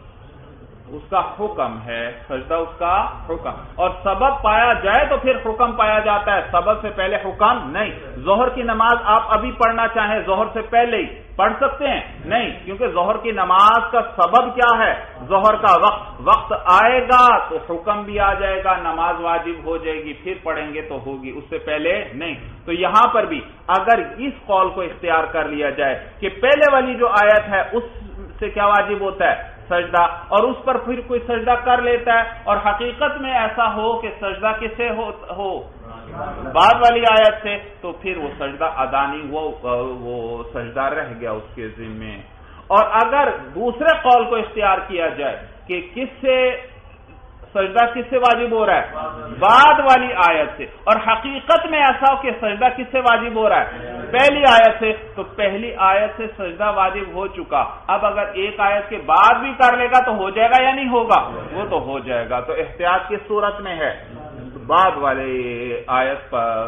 اس کا حکم ہے. سجدہ اس کا حکم، اور سبب پایا جائے تو پھر حکم پایا جاتا ہے، سبب سے پہلے حکم نہیں. ظہر کی نماز آپ ابھی پڑھنا چاہیں ظہر سے پہلے ہی پڑھ سکتے ہیں؟ نہیں، کیونکہ ظہر کی نماز کا سبب کیا ہے؟ ظہر کا وقت. وقت آئے گا تو حکم بھی آ جائے گا، نماز واجب ہو جائے گی، پھر پڑھیں گے تو ہوگی، اس سے پہلے نہیں. تو یہاں پر بھی اگر اس قول کو اختیار کر لیا جائے کہ پہلے والی جو آیت ہے اس سے کیا واجب ہوتا ہے؟ سجدہ، اور اس پر پھر کوئی سجدہ کر لیتا ہے، اور حقیقت میں ایسا ہو کہ سجدہ کس سے ہو, ہو بعد والی آیت سے، تو پھر وہ سجدہ ادا نہیں، وہ وہ سجدہ رہ گیا اس کے ذمے. اور اگر دوسرے قول کو اختیار کیا جائے کہ کس سے سجدہ کس سے واجب ہو رہا ہے؟ بعد والی آیت سے، اور حقیقت میں ایسا ہو کہ سجدہ کس سے واجب ہو رہا ہے؟ پہلی آیت سے، تو پہلی آیت سے سجدہ واجب ہو چکا، اب اگر ایک آیت کے بعد بھی کر لے گا تو ہو جائے گا یا نہیں ہوگا؟ وہ تو ہو جائے گا. تو احتیاط کس صورت میں ہے؟ بعد والے آیت پر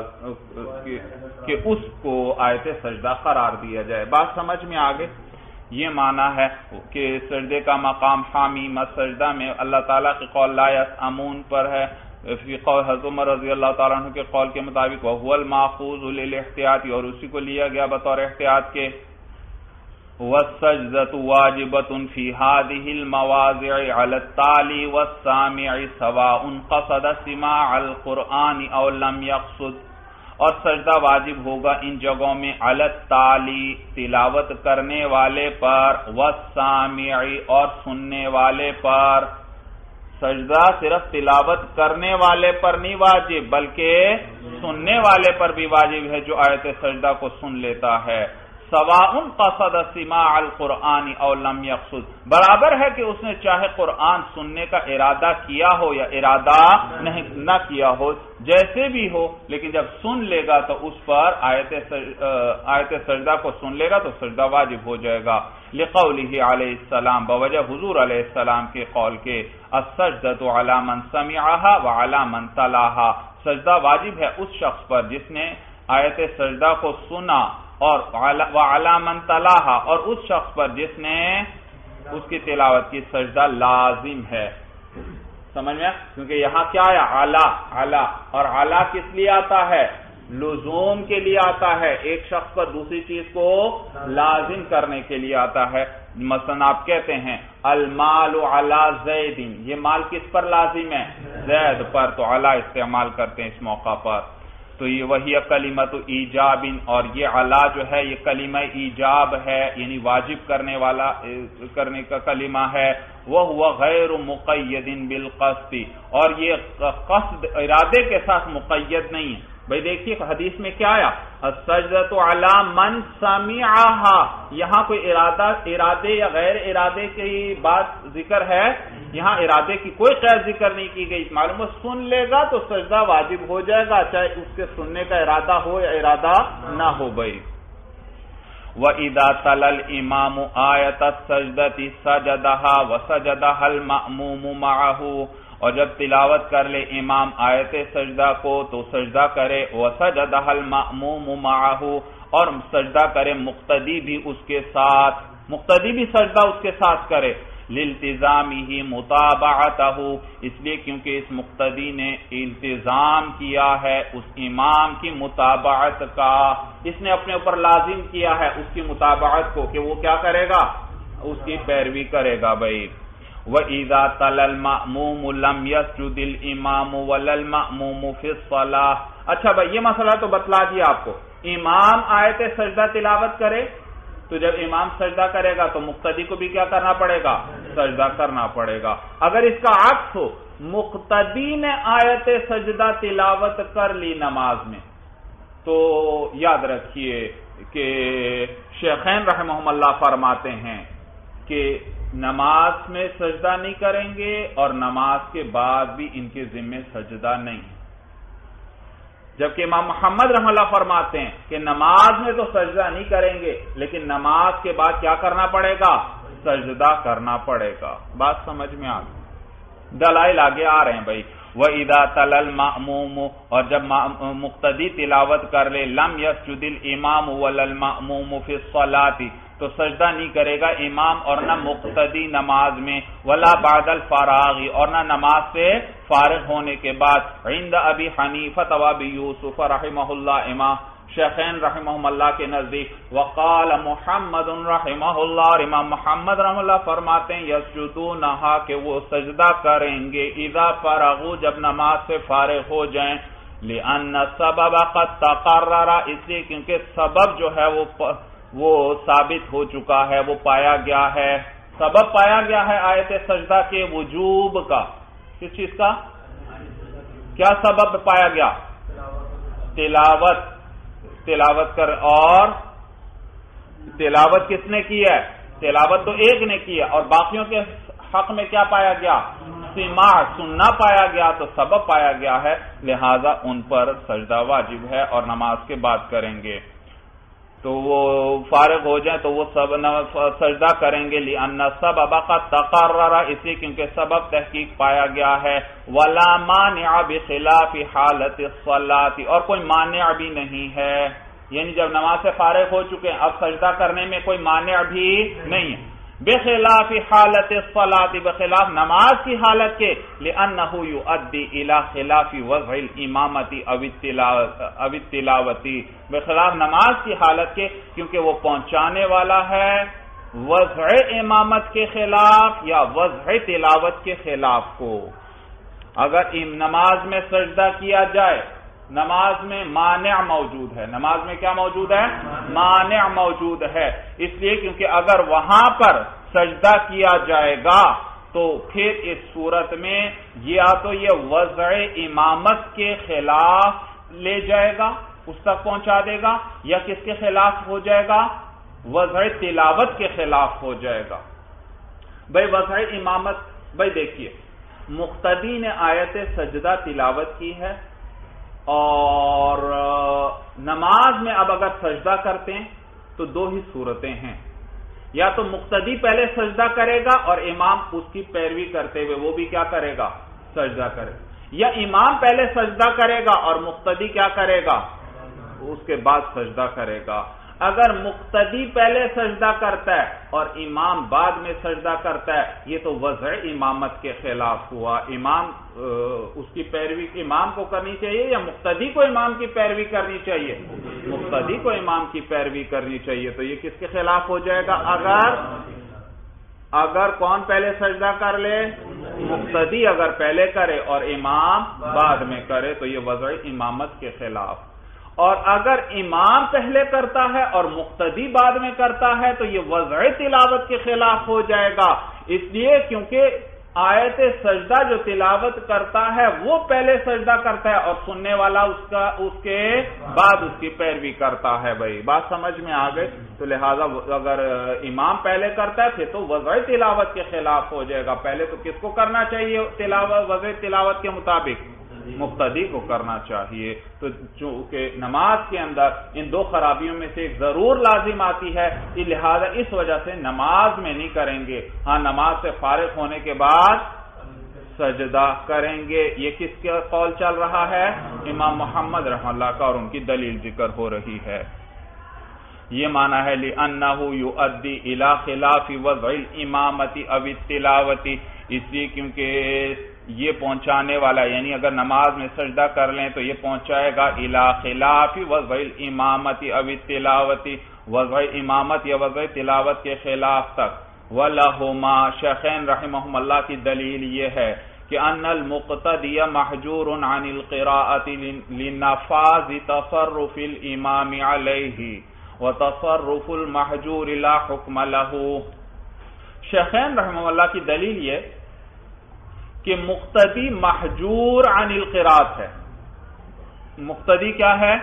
کہ اس کو آیت سجدہ قرار دیا جائے. بات سمجھ میں آگے؟ یہ معنی ہے کہ سجدے کا مقام حامیم السجدہ میں اللہ تعالیٰ کے قول لا یسأمون پر ہے، فی قول حضرت عمر رضی اللہ تعالیٰ عنہ کے قول کے مطابق وَهُوَ الْمَأْخُوذُ لِلْاحْتِيَاطِ، اور اسی کو لیا گیا بطور احتیاط کے. وَالسَّجْدَةُ وَاجِبَةٌ فِي هَذِهِ الْمَوَاضِعِ عَلَى التَّالِي وَالسَّامِعِ سَوَاءٌ قَصَدَ سِمَاعَ الْقُرْآنِ أَوْ لَمْ يَقْصُدْ، اور سجدہ واجب ہوگا ان جگہوں میں علی التالی تلاوت کرنے والے پر، والسامع اور سننے والے پر. سجدہ صرف تلاوت کرنے والے پر نہیں واجب بلکہ سننے والے پر بھی واجب ہے جو آیت سجدہ کو سن لیتا ہے. سواء قصد سماع القرآن او لم يقصد، برابر ہے کہ اس نے چاہے قرآن سننے کا ارادہ کیا ہو یا ارادہ نہیں نہ کیا ہو، جیسے بھی ہو، لیکن جب سن لے گا تو اس پر آیت آیت سجدہ کو سن لے گا تو سجدہ واجب ہو جائے گا. لقولہ علیہ السلام، بوجہ حضور علیہ السلام کے قول کے، السجدۃ علی من سمعها وعلی من تلاها، سجدہ واجب ہے اس شخص پر جس نے آیت سجدہ کو سنا، اور وعلی من تلاها، اور اس شخص پر جس نے اس کی تلاوت کی. سجدہ لازم ہے. سمجھ میں؟ کیونکہ یہاں کیا ہے؟ اعلیٰ، اعلیٰ، اور اعلیٰ کس لیے آتا ہے؟ لزوم کے لیے آتا ہے، ایک شخص پر دوسری چیز کو لازم کرنے کے لیے آتا ہے۔ مثلا آپ کہتے ہیں المال علی زید، یہ مال کس پر لازم ہے؟ زید پر، تو علی استعمال کرتے ہیں اس موقع پر۔ تو یہ وہی کلمۃ ایجاب، اور یہ علی جو ہے یہ کلمہ ایجاب ہے، یعنی واجب کرنے والا کرنے کا کلمہ ہے۔ وہو غیر مقید بالقصد، اور یہ قصد ارادے کے ساتھ مقید نہیں ہے۔ بھئی دیکھیے حدیث میں کیا آیا؟ السجدۃ علی من سمعہا، یہاں کوئی ارادہ ارادے یا غیر ارادے کی بات ذکر ہے؟ یہاں ارادے کی کوئی قید ذکر نہیں کی گئی۔ معلوم ہے سن لے گا تو سجدہ واجب ہو جائے گا، چاہے اس کے سننے کا ارادہ ہو یا ارادہ نہ ہو۔ بھئی وَإِذَا تَلَا الْإِمَامُ آیَةَ السَّجْدَةِ سَجَدَهَا وَسَجَدَهَا الْمَأْمُومُ مَعَهُ، اور جب تلاوت کر لے امام آیت سجدہ کو تو سجدہ کرے، وَسَجَدَهَا الْمَأْمُومُ مَعَهُ، اور سجدہ کرے مقتدی بھی اس کے ساتھ، مقتدی بھی سجدہ اس کے ساتھ کرے، لِالْتِزَامِهِ مُتَابَعَتَهُ، اس لیے کیونکہ اس مقتدی نے التزام کیا ہے اس امام کی متابعت کا، اس نے اپنے اوپر لازم کیا ہے اس کی متابعت کو کہ وہ کیا کرے گا؟ اس کی پیروی کرے گا۔ بھائی وَإِذَا تَلَا الْمَأْمُومُ لَمْ يَسْجُدِ الْإِمَامُ وَلَا الْمَأْمُومُ فِي الصَّلَاةِ۔ اچھا بھائی یہ مسئلہ تو بتلا دیا آپ کو، امام آیت سجدہ تلاوت کرے تو جب امام سجدہ کرے گا تو مقتدی کو بھی کیا کرنا پڑے گا؟ سجدہ کرنا پڑے گا۔ اگر اس کا عکس ہو، مقتدی نے آیت سجدہ تلاوت کر لی نماز میں، تو یاد رکھیے کہ شیخین رحمہم اللہ فرماتے ہیں کہ نماز میں سجدہ نہیں کریں گے اور نماز کے بعد بھی ان کے ذمہ سجدہ نہیں، جبکہ امام محمد رحمہ اللہ فرماتے ہیں کہ نماز میں تو سجدہ نہیں کریں گے لیکن نماز کے بعد کیا کرنا پڑے گا؟ سجدہ کرنا پڑے گا۔ بات سمجھ میں آ گئی؟ دلائل آگے آ رہے ہیں بھائی۔ وَإِذَا تَلَا الْمَأْمُومُ، اور جب مقتدی تلاوت کر لے، لَمْ يَسْجُدِ الْإِمَامُ وَلَا الْمَأْمُومُ فِي الصَّلَاةِ، تو سجدہ نہیں کرے گا امام اور نہ مقتدی نماز میں، ولا بعد الفراغ، اور نہ نماز سے فارغ ہونے کے بعد، عند ابی حنیفہ و ابی یوسف رحمہ اللہ، امام شیخین رحمہ اللہ کے نزدیک، وقال محمد رحمہ اللہ، اور امام محمد رحمہ اللہ فرماتے ہیں یسجدونہا، کہ وہ سجدہ کریں گے، اذا فرغوا، جب نماز سے فارغ ہو جائیں، لأن السبب قد تقرر، اس لیے کیونکہ سبب جو ہے وہ وہ ثابت ہو چکا ہے، وہ پایا گیا ہے، سبب پایا گیا ہے آیت سجدہ کے وجوب کا۔ کس چیز کا؟ کیا سبب پایا گیا؟ تلاوت، تلاوت کر، اور تلاوت کس نے کی ہے؟ تلاوت تو ایک نے کی ہے، اور باقیوں کے حق میں کیا پایا گیا؟ سماع، سننا پایا گیا، تو سبب پایا گیا ہے، لہذا ان پر سجدہ واجب ہے اور نماز کے بعد کریں گے۔ تو وہ فارغ ہو جائیں تو وہ سب سجدہ کریں گے، لأن السبب قد تقرر، اس لیے کیونکہ سبب تحقیق پایا گیا ہے، ولا مانع بخلاف حالت الصلاۃ، اور کوئی مانع بھی نہیں ہے، یعنی جب نماز سے فارغ ہو چکے ہیں اب سجدہ کرنے میں کوئی مانع بھی نہیں ہے، بخلاف حالت الصلاۃ، بخلاف نماز کی حالت کے، لأنه يؤدي الى خلاف وضع الامامۃ او التلاوۃ، بخلاف نماز کی حالت کے کیونکہ وہ پہنچانے والا ہے وضع امامت کے خلاف یا وضع تلاوت کے خلاف کو۔ اگر نماز میں سجدہ کیا جائے، نماز میں مانع موجود ہے، نماز میں کیا موجود ہے؟ مانع موجود ہے، اس لیے کیونکہ اگر وہاں پر سجدہ کیا جائے گا تو پھر اس صورت میں یا تو یہ وضع امامت کے خلاف لے جائے گا، اس تک پہنچا دے گا، یا کس کے خلاف ہو جائے گا؟ وضع تلاوت کے خلاف ہو جائے گا۔ بھائی وضع امامت، بھائی دیکھیے مقتدی نے آیت سجدہ تلاوت کی ہے، اور نماز میں اب اگر سجدہ کرتے ہیں تو دو ہی صورتیں ہیں، یا تو مقتدی پہلے سجدہ کرے گا اور امام اس کی پیروی کرتے ہوئے وہ بھی کیا کرے گا؟ سجدہ کرے گا، یا امام پہلے سجدہ کرے گا اور مقتدی کیا کرے گا؟ اس کے بعد سجدہ کرے گا۔ اگر مقتدی پہلے سجدہ کرتا ہے اور امام بعد میں سجدہ کرتا ہے یہ تو وضع امامت کے خلاف ہوا. امام اس کی پیروی امام کو کرنی چاہیے یا مقتدی کو امام کی پیروی کرنی چاہیے؟ مقتدی کو امام کی پیروی کرنی چاہیے. تو یہ کس کے خلاف ہو جائے گا؟ اگر اگر کون پہلے سجدہ کر لے؟ مقتدی اگر پہلے کرے اور امام بعد میں کرے تو یہ وضع امامت کے خلاف. اور اگر امام پہلے کرتا ہے اور مقتدی بعد میں کرتا ہے تو یہ وضع تلاوت کے خلاف ہو جائے گا. اس لیے کیونکہ آیت سجدہ جو تلاوت کرتا ہے وہ پہلے سجدہ کرتا ہے اور سننے والا اس کا اس کے بعد اس کی پیروی کرتا ہے. بھائی بات سمجھ میں آ گئی؟ تو لہذا اگر امام پہلے کرتا ہے پھر تو وضع تلاوت کے خلاف ہو جائے گا. پہلے تو کس کو کرنا چاہیے تلاوت؟ وضع تلاوت کے مطابق مقتدی کو کرنا چاہیے. تو چونکہ نماز کے اندر ان دو خرابیوں میں سے ایک ضرور لازم آتی ہے، لہذا اس وجہ سے نماز میں نہیں کریں گے. ہاں نماز سے فارغ ہونے کے بعد سجدہ کریں گے. یہ کس کا قول چل رہا ہے؟ امام محمد رحمہ اللہ کا، اور ان کی دلیل ذکر ہو رہی ہے. یہ معنی ہے لِأَنَّهُ يُؤَدِّي إِلَى خِلَافِ وَضْعِ الْإِمَامَةِ أَوِ التِّلَاوَةِ، اس لیے کیونکہ یہ پہنچانے والا یعنی اگر نماز میں سجدہ کر لیں تو یہ پہنچائے گا الی خلاف وضع الامامت او التلاوت، وضع امامت یا وضع تلاوت کے خلاف تک. ولہما، شیخین رحمہم اللہ کی دلیل یہ ہے کہ ان المقتدی محجور عن القراءۃ لنفاذ تصرف الامام علیہ وتصرف المحجور لا حکم لہ. شیخین رحمہم اللہ کی دلیل یہ کہ مقتدی محجور عن القراءت ہے. مقتدی کیا ہے؟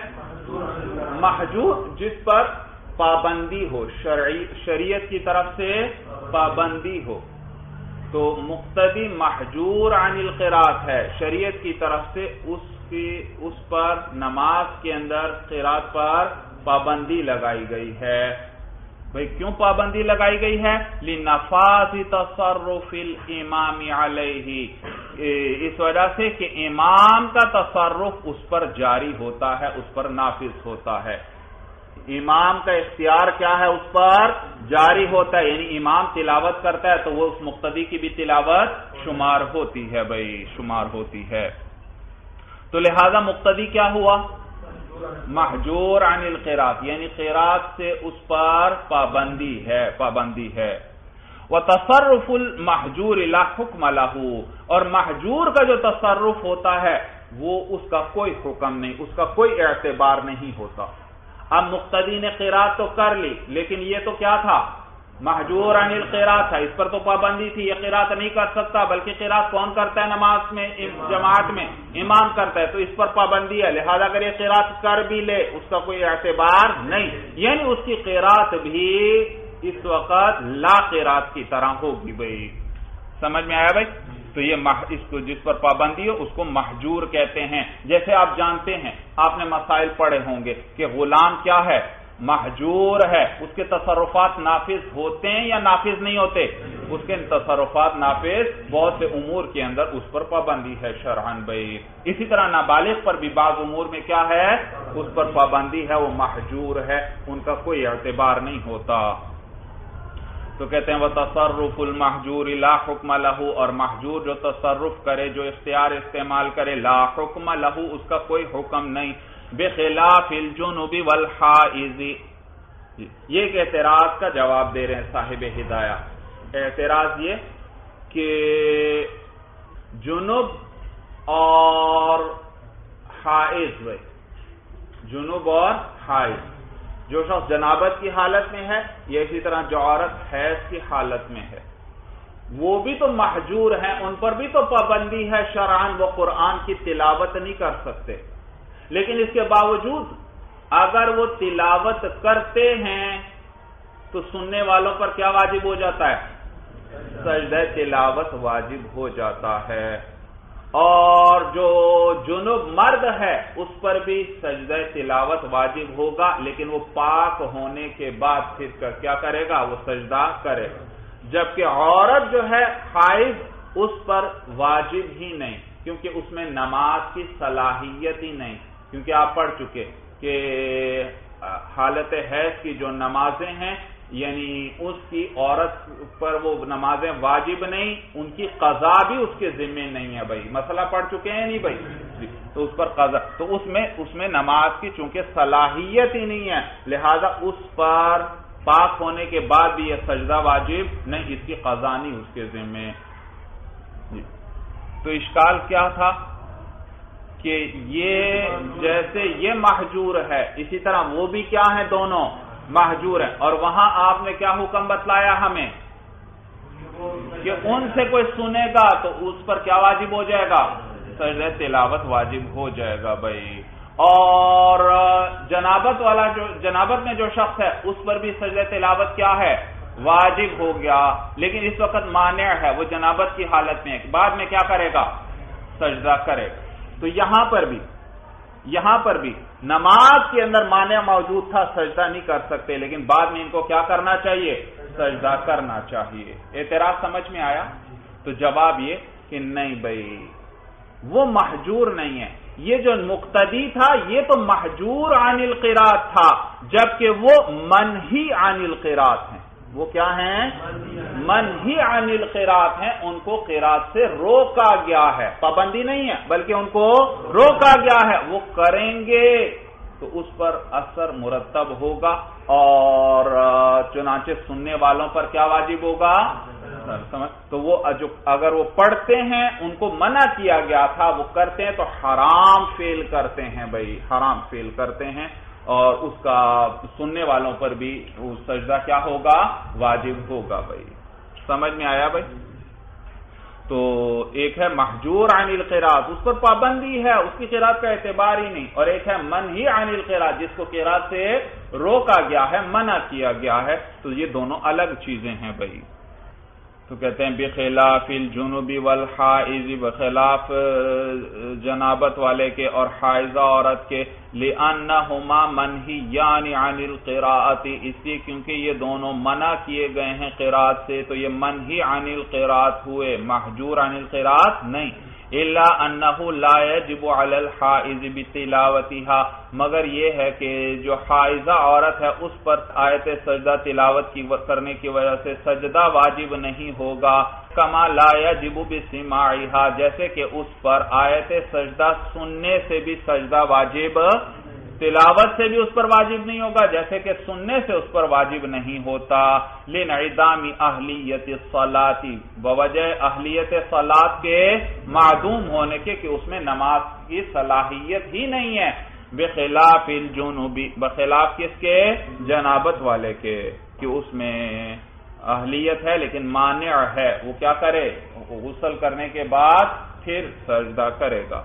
محجور، جس پر پابندی ہو، شرعی شریعت کی طرف سے پابندی ہو. تو مقتدی محجور عن القراءت ہے، شریعت کی طرف سے اس کی اس پر نماز کے اندر قراءت پر پابندی لگائی گئی ہے. بھئی کیوں پابندی لگائی گئی ہے؟ لِنَفَاذِ تَصَرُّفِ الْإِمَامِ عَلَيْهِ، اس وجہ سے کہ امام کا تصرف اس پر جاری ہوتا ہے، اس پر نافذ ہوتا ہے. امام کا اختیار کیا ہے؟ اس پر جاری ہوتا ہے. یعنی امام تلاوت کرتا ہے تو وہ اس مقتدی کی بھی تلاوت شمار ہوتی ہے. بھئی شمار ہوتی ہے. تو لہذا مقتدی کیا ہوا؟ محجور عن القراءت، یعنی قراءت سے اس پر پابندی ہے پابندی ہے. وتصرف المحجور لا حکم لہ، اور محجور کا جو تصرف ہوتا ہے وہ اس کا کوئی حکم نہیں، اس کا کوئی اعتبار نہیں ہوتا. اب مقتدی نے قراءت تو کر لی لیکن یہ تو کیا تھا؟ محجور عن القراءت تھا، اس پر تو پابندی تھی، یہ قراءت نہیں کر سکتا. بلکہ قراءت کون کرتا ہے نماز میں؟ جماعت میں امام کرتا ہے، تو اس پر پابندی ہے. لہذا اگر یہ قراءت کر بھی لے اس کا کوئی اعتبار نہیں، یعنی اس کی قراءت بھی اس وقت لا قراءت کی طرح ہوگی. بھائی سمجھ میں آیا بھائی؟ تو یہ اس کو جس پر پابندی ہو اس کو محجور کہتے ہیں. جیسے آپ جانتے ہیں، آپ نے مسائل پڑھے ہوں گے کہ غلام کیا ہے؟ محجور ہے. اس کے تصرفات نافذ ہوتے ہیں یا نافذ نہیں ہوتے؟ اس کے تصرفات نافذ، بہت سے امور کے اندر اس پر پابندی ہے شرعاً. بھائی اسی طرح نابالغ پر بھی بعض امور میں کیا ہے؟ اس پر پابندی ہے، وہ محجور ہے، ان کا کوئی اعتبار نہیں ہوتا. تو کہتے ہیں وہ تصرف المحجور لا حکم لہ، اور محجور جو تصرف کرے، جو اختیار استعمال کرے، لا حکم لہ، اس کا کوئی حکم نہیں. بخلاف الجنوب والحائض، یہ ایک اعتراض کا جواب دے رہے ہیں صاحب ہدایہ. اعتراض یہ کہ جنوب اور حائض، جنوب اور حائض، جو شخص جنابت کی حالت میں ہے یا اسی طرح جو عورت حیض کی حالت میں ہے، وہ بھی تو محجور ہیں، ان پر بھی تو پابندی ہے شرعاً، وہ قرآن کی تلاوت نہیں کر سکتے. لیکن اس کے باوجود اگر وہ تلاوت کرتے ہیں تو سننے والوں پر کیا واجب ہو جاتا ہے؟ سجدہ تلاوت واجب ہو جاتا ہے. اور جو جنوب مرد ہے اس پر بھی سجدہ تلاوت واجب ہوگا، لیکن وہ پاک ہونے کے بعد پھر کیا کرے گا؟ وہ سجدہ کرے. جبکہ عورت جو ہے حائض، اس پر واجب ہی نہیں، کیونکہ اس میں نماز کی صلاحیت ہی نہیں. کیونکہ آپ پڑھ چکے کہ حالت حیض کی جو نمازیں ہیں یعنی اس کی عورت پر وہ نمازیں واجب نہیں، ان کی قضا بھی اس کے ذمہ نہیں ہے بھائی، مسئلہ پڑھ چکے ہیں نہیں بھائی، تو اس پر قضا، تو اس میں اس میں نماز کی چونکہ صلاحیت ہی نہیں ہے، لہذا اس پر پاک ہونے کے بعد بھی یہ سجدہ واجب نہیں، اس کی قضا نہیں اس کے ذمہ۔ تو اشکال کیا تھا کہ یہ جیسے یہ محجور ہے اسی طرح وہ بھی کیا ہے، دونوں محجور ہیں، اور وہاں آپ نے کیا حکم بتلایا ہمیں کہ ان سے کوئی سنے گا تو اس پر کیا واجب ہو جائے گا، سجدہ تلاوت واجب ہو جائے گا بھائی، اور جنابت والا جو جنابت میں جو شخص ہے اس پر بھی سجدہ تلاوت کیا ہے، واجب ہو گیا، لیکن اس وقت مانع ہے، وہ جنابت کی حالت میں بعد میں کیا کرے گا، سجدہ کرے گا۔ تو یہاں پر بھی یہاں پر بھی نماز کے اندر مانع موجود تھا، سجدہ نہیں کر سکتے، لیکن بعد میں ان کو کیا کرنا چاہیے، سجدہ کرنا چاہیے۔ اعتراض سمجھ میں آیا؟ تو جواب یہ کہ نہیں بھائی، وہ محجور نہیں ہے، یہ جو مقتدی تھا یہ تو محجور عن القراءت تھا، جبکہ وہ منہی عن القراءت ہیں، وہ کیا ہیں، منہی عن القراءت ہیں، ان کو قراءت سے روکا گیا ہے، پابندی نہیں ہے بلکہ ان کو روکا گیا ہے، وہ کریں گے تو اس پر اثر مرتب ہوگا، اور چنانچہ سننے والوں پر کیا واجب ہوگا، تو وہ اگر وہ پڑھتے ہیں ان کو منع کیا گیا تھا، وہ کرتے ہیں تو حرام فعل کرتے ہیں بھائی، حرام فعل کرتے ہیں، اور اس کا سننے والوں پر بھی وہ سجدہ کیا ہوگا، واجب ہوگا بھائی۔ سمجھ میں آیا بھائی؟ تو ایک ہے محجور عن القراءت، اس پر پابندی ہے، اس کی قراءت کا اعتبار ہی نہیں، اور ایک ہے منہی عن القراءت، جس کو قراءت سے روکا گیا ہے، منع کیا گیا ہے، تو یہ دونوں الگ چیزیں ہیں بھائی۔ تو کہتے ہیں بخلاف الجنوب والحائض، بخلاف جنابت والے کے اور حائضہ عورت کے، لأنہما منہیان عن القراءت، اس لیے کیونکہ یہ دونوں منع کیے گئے ہیں قراءت سے، تو یہ منہی عن القراءت ہوئے، محجور عن القراءت نہیں۔ الا انہ لا یجب علی الحائض بتلاوتها، مگر یہ ہے کہ جو حائضہ عورت ہے اس پر آیت سجدہ تلاوت کی کرنے کی وجہ سے سجدہ واجب نہیں ہوگا، کما لا یجب بسماعها، جیسے کہ اس پر آیت سجدہ سننے سے بھی سجدہ واجب، تلاوت سے بھی اس پر واجب نہیں ہوگا جیسے کہ سننے سے اس پر واجب نہیں ہوتا، لانعدام اہلیت الصلاۃ، بوجہ اہلیت صلاۃ کے معدوم ہونے کے کہ اس میں نماز کی صلاحیت ہی نہیں ہے، بخلاف الجنوب، بخلاف کس کے، جنابت والے کے، کہ اس میں اہلیت ہے لیکن مانع ہے، وہ کیا کرے، غسل کرنے کے بعد پھر سجدہ کرے گا۔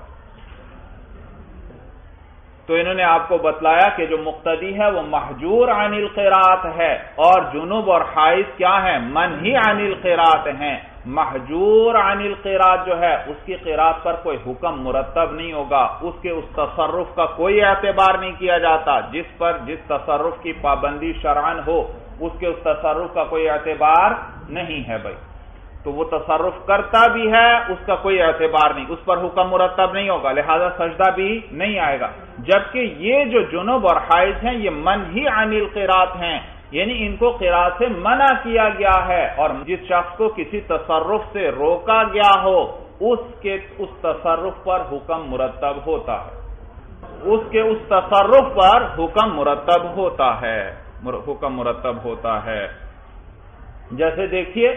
تو انہوں نے آپ کو بتلایا کہ جو مقتدی ہے وہ محجور عن القراءت ہے، اور جنوب اور حائض کیا ہے، منہی عن القراءت ہیں۔ محجور عن القراءت جو ہے اس کی قراءت پر کوئی حکم مرتب نہیں ہوگا، اس کے اس تصرف کا کوئی اعتبار نہیں کیا جاتا، جس پر جس تصرف کی پابندی شرعن ہو اس کے اس تصرف کا کوئی اعتبار نہیں ہے بھائی، تو وہ تصرف کرتا بھی ہے اس کا کوئی اعتبار نہیں، اس پر حکم مرتب نہیں ہوگا، لہذا سجدہ بھی نہیں آئے گا، جبکہ یہ جو جنوب اور حائض ہیں یہ منہی عن القراءت ہیں، یعنی ان کو قراءت سے منع کیا گیا ہے، اور جس شخص کو کسی تصرف سے روکا گیا ہو اس کے اس تصرف پر حکم مرتب ہوتا ہے، اس کے اس تصرف پر حکم مرتب ہوتا ہے حکم مرتب ہوتا ہے جیسے دیکھیے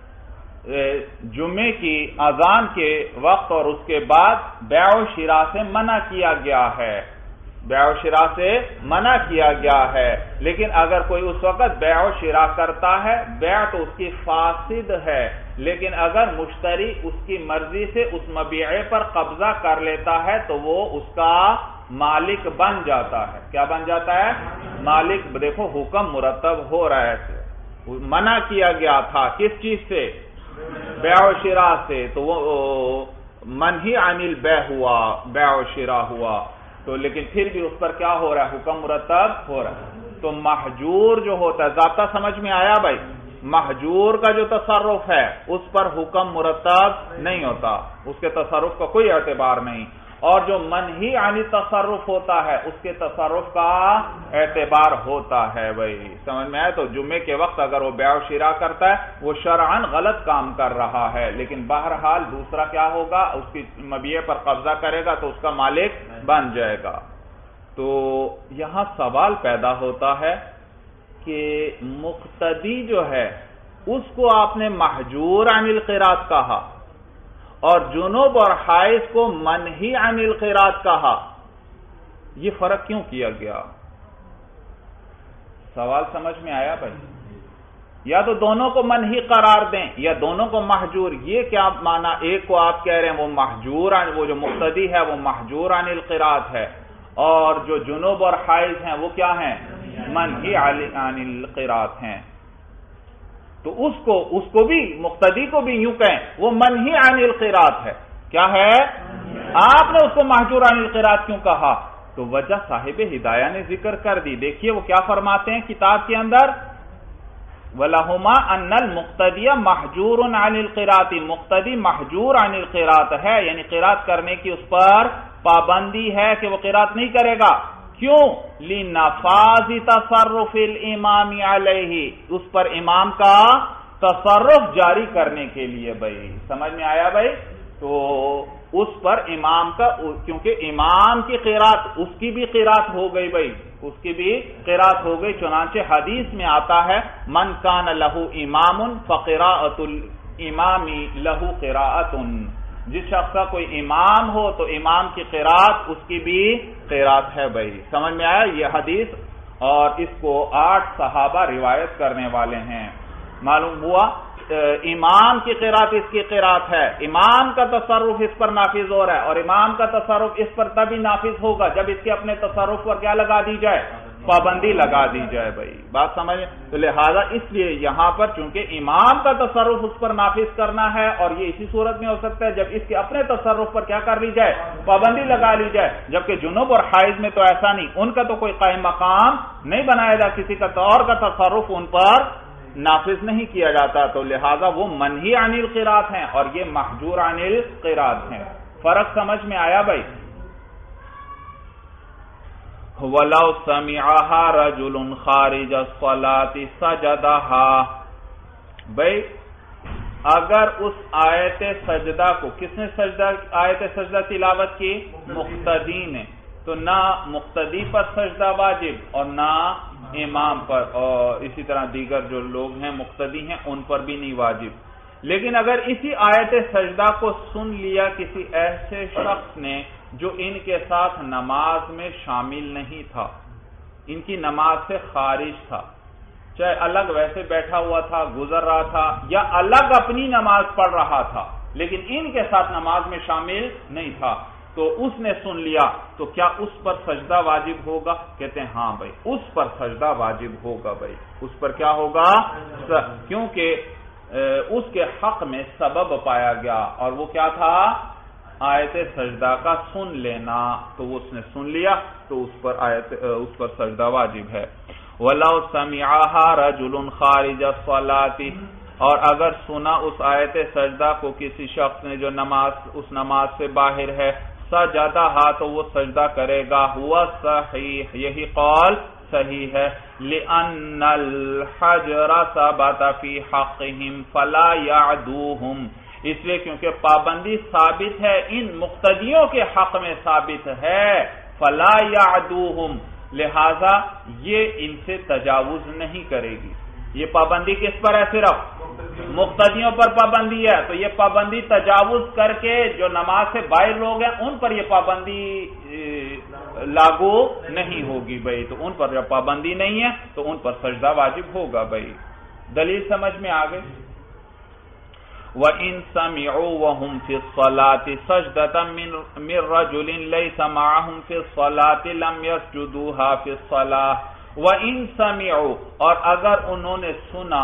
جمعے کی اذان کے وقت اور اس کے بعد بیع و شراء سے منع کیا گیا ہے، بیع و شراء سے منع کیا گیا ہے، لیکن اگر کوئی اس وقت بیع و شراء کرتا ہے، بیع تو اس کی فاسد ہے، لیکن اگر مشتری اس کی مرضی سے اس مبیعے پر قبضہ کر لیتا ہے تو وہ اس کا مالک بن جاتا ہے، کیا بن جاتا ہے، مالک۔ دیکھو حکم مرتب ہو رہا ہے، منع کیا گیا تھا کس چیز سے، بیع و شراء سے، تو وہ منہی عن البیع ہوا، بیع و شراء ہوا، تو لیکن پھر بھی اس پر کیا ہو رہا ہے، حکم مرتب ہو رہا ہے۔ تو محجور جو ہوتا ہے، ضابطہ سمجھ میں آیا بھائی، محجور کا جو تصرف ہے اس پر حکم مرتب نہیں ہوتا، اس کے تصرف کا کوئی اعتبار نہیں، اور جو منہی عن تصرف ہوتا ہے اس کے تصرف کا اعتبار ہوتا ہے. بھائی سمجھ میں آئے؟ تو جمعے کے وقت اگر وہ بیع و شراء کرتا ہے وہ شرعاً غلط کام کر رہا ہے، لیکن بہرحال دوسرا کیا ہوگا، اس کی مبیع پر قبضہ کرے گا تو اس کا مالک بن جائے گا. تو یہاں سوال پیدا ہوتا ہے کہ مقتدی جو ہے اس کو آپ نے محجور عن القراءت کہا اور جنوب اور حائض کو منہی عن القراءت کہا، یہ فرق کیوں کیا گیا؟ سوال سمجھ میں آیا بھائی؟ یا تو دونوں کو منہی قرار دیں یا دونوں کو محجور. یہ کیا معنی؟ ایک کو آپ کہہ رہے ہیں وہ محجور عن، وہ جو مقتدی ہے وہ محجور عن القراءت ہے، اور جو جنوب اور حائض ہیں وہ کیا ہیں؟ منہی عن القراءت ہیں. تو اس کو اس کو بھی مقتدی کو بھی یوں کہیں وہ منہی عن القراءت ہے. کیا ہے؟ آپ نے اس کو محجور عن القراءت کیوں کہا؟ تو وجہ صاحب ہدایہ نے ذکر کر دی. دیکھیے وہ کیا فرماتے ہیں کتاب کے اندر، وَلَهُمَا أَنَّ الْمُقْتَدِيَ مَحْجُورٌ عَنِ الْقِرَاءَةِ، مقتدی محجور عن القراءت ہے، یعنی قراءت کرنے کی اس پر پابندی ہے کہ وہ قراءت نہیں کرے گا. کیوں؟ لِنَفَاذِ تَصَرُّفِ الْإِمَامِ عَلَيْهِ، اس پر امام کا تصرف جاری کرنے کے لیے. بھائی سمجھ میں آیا بھائی؟ تو اس پر امام کا، کیونکہ امام کی قراءت اس کی بھی قراءت ہو گئی بھائی، اس کی بھی قراءت ہو گئی. چنانچہ حدیث میں آتا ہے من کان لہو امام فقراءۃ الامام لہو قراءۃ، جس شخص کا کوئی امام ہو تو امام کی قراءت اس کی بھی قراءت ہے. بھائی سمجھ میں آیا یہ حدیث؟ اور اس کو آٹھ صحابہ روایت کرنے والے ہیں. معلوم ہوا امام کی قراءت اس کی قراءت ہے، امام کا تصرف اس پر نافذ ہو رہا ہے، اور امام کا تصرف اس پر تبھی نافذ ہوگا جب اس کے اپنے تصرف پر کیا لگا دی جائے؟ پابندی لگا دی جائے. بھائی بات سمجھ؟ تو لہذا اس لیے یہاں پر چونکہ امام کا تصرف اس پر نافذ کرنا ہے، اور یہ اسی صورت میں ہو سکتا ہے جب اس کے اپنے تصرف پر کیا کر لی جائے؟ پابندی لگا لی جائے. جبکہ جنوب اور حائض میں تو ایسا نہیں، ان کا تو کوئی قائم مقام نہیں بنایا جا، کسی کا طور کا تصرف ان پر نافذ نہیں کیا جاتا. تو لہذا وہ منہی عن القراءت ہیں اور یہ محجور عن القراءت ہیں. فرق سمجھ میں آیا بھائی؟ وَلَوْ سَمِعَهَا رَجُلٌ خَارِجَ الصَّلَاةِ سَجَدَهَا، بھائی اگر اس آیت سجدہ کو، کس نے سجدہ آیت سجدہ تلاوت کی؟ مقتدی نے. تو نہ مقتدی پر سجدہ واجب اور نہ امام پر، اور اسی طرح دیگر جو لوگ ہیں مقتدی ہیں ان پر بھی نہیں واجب. لیکن اگر اسی آیت سجدہ کو سن لیا کسی ایسے شخص نے جو ان کے ساتھ نماز میں شامل نہیں تھا، ان کی نماز سے خارج تھا، چاہے الگ ویسے بیٹھا ہوا تھا، گزر رہا تھا، یا الگ اپنی نماز پڑھ رہا تھا لیکن ان کے ساتھ نماز میں شامل نہیں تھا، تو اس نے سن لیا، تو کیا اس پر سجدہ واجب ہوگا؟ کہتے ہیں ہاں بھائی اس پر سجدہ واجب ہوگا. بھائی اس پر کیا ہوگا؟ کیونکہ اس کے حق میں سبب پایا گیا، اور وہ کیا تھا؟ آیت سجدہ کا سن لینا. تو وہ اس نے سن لیا تو اس پر آیت اس پر سجدہ واجب ہے. وَلَوْ سَمِعَهَا رَجُلٌ خَارِجَ الصَّلَاةِ، اور اگر سنا اس آیت سجدہ کو کسی شخص نے جو نماز اس نماز سے باہر ہے، سجدہا تو وہ سجدہ کرے گا. ہوا صحیح، یہی قول صحیح ہے. لِأَنَّ الْحَجْرَ ثَبَتَ فِي حَقِّهِمْ فَلَا يَعْدُوهُمْ، اس لیے کیونکہ پابندی ثابت ہے ان مقتدیوں کے حق میں ثابت ہے، فَلَا يَعْدُوهُمْ، لہذا یہ ان سے تجاوز نہیں کرے گی. یہ پابندی کس پر ہے؟ صرف مقتدیوں پر پابندی ہے. تو یہ پابندی تجاوز کر کے جو نماز سے باہر لوگ ہیں ان پر یہ پابندی لاگو نہیں ہوگی. بھائی تو ان پر جب پابندی نہیں ہے تو ان پر سجدہ واجب ہوگا. بھائی دلیل سمجھ میں آ گئی؟ وَإِن سَمِعُوا وَهُمْ فِي الصَّلَاةِ سَجْدَةً مِّن رَّجُلٍ لَّيْسَ مَعَهُمْ فِي الصَّلَاةِ لَمْ يَسْجُدُوهَا فِي الصَّلَاةِ. وَإِن سَمِعُوا، اور اگر انہوں نے سنا،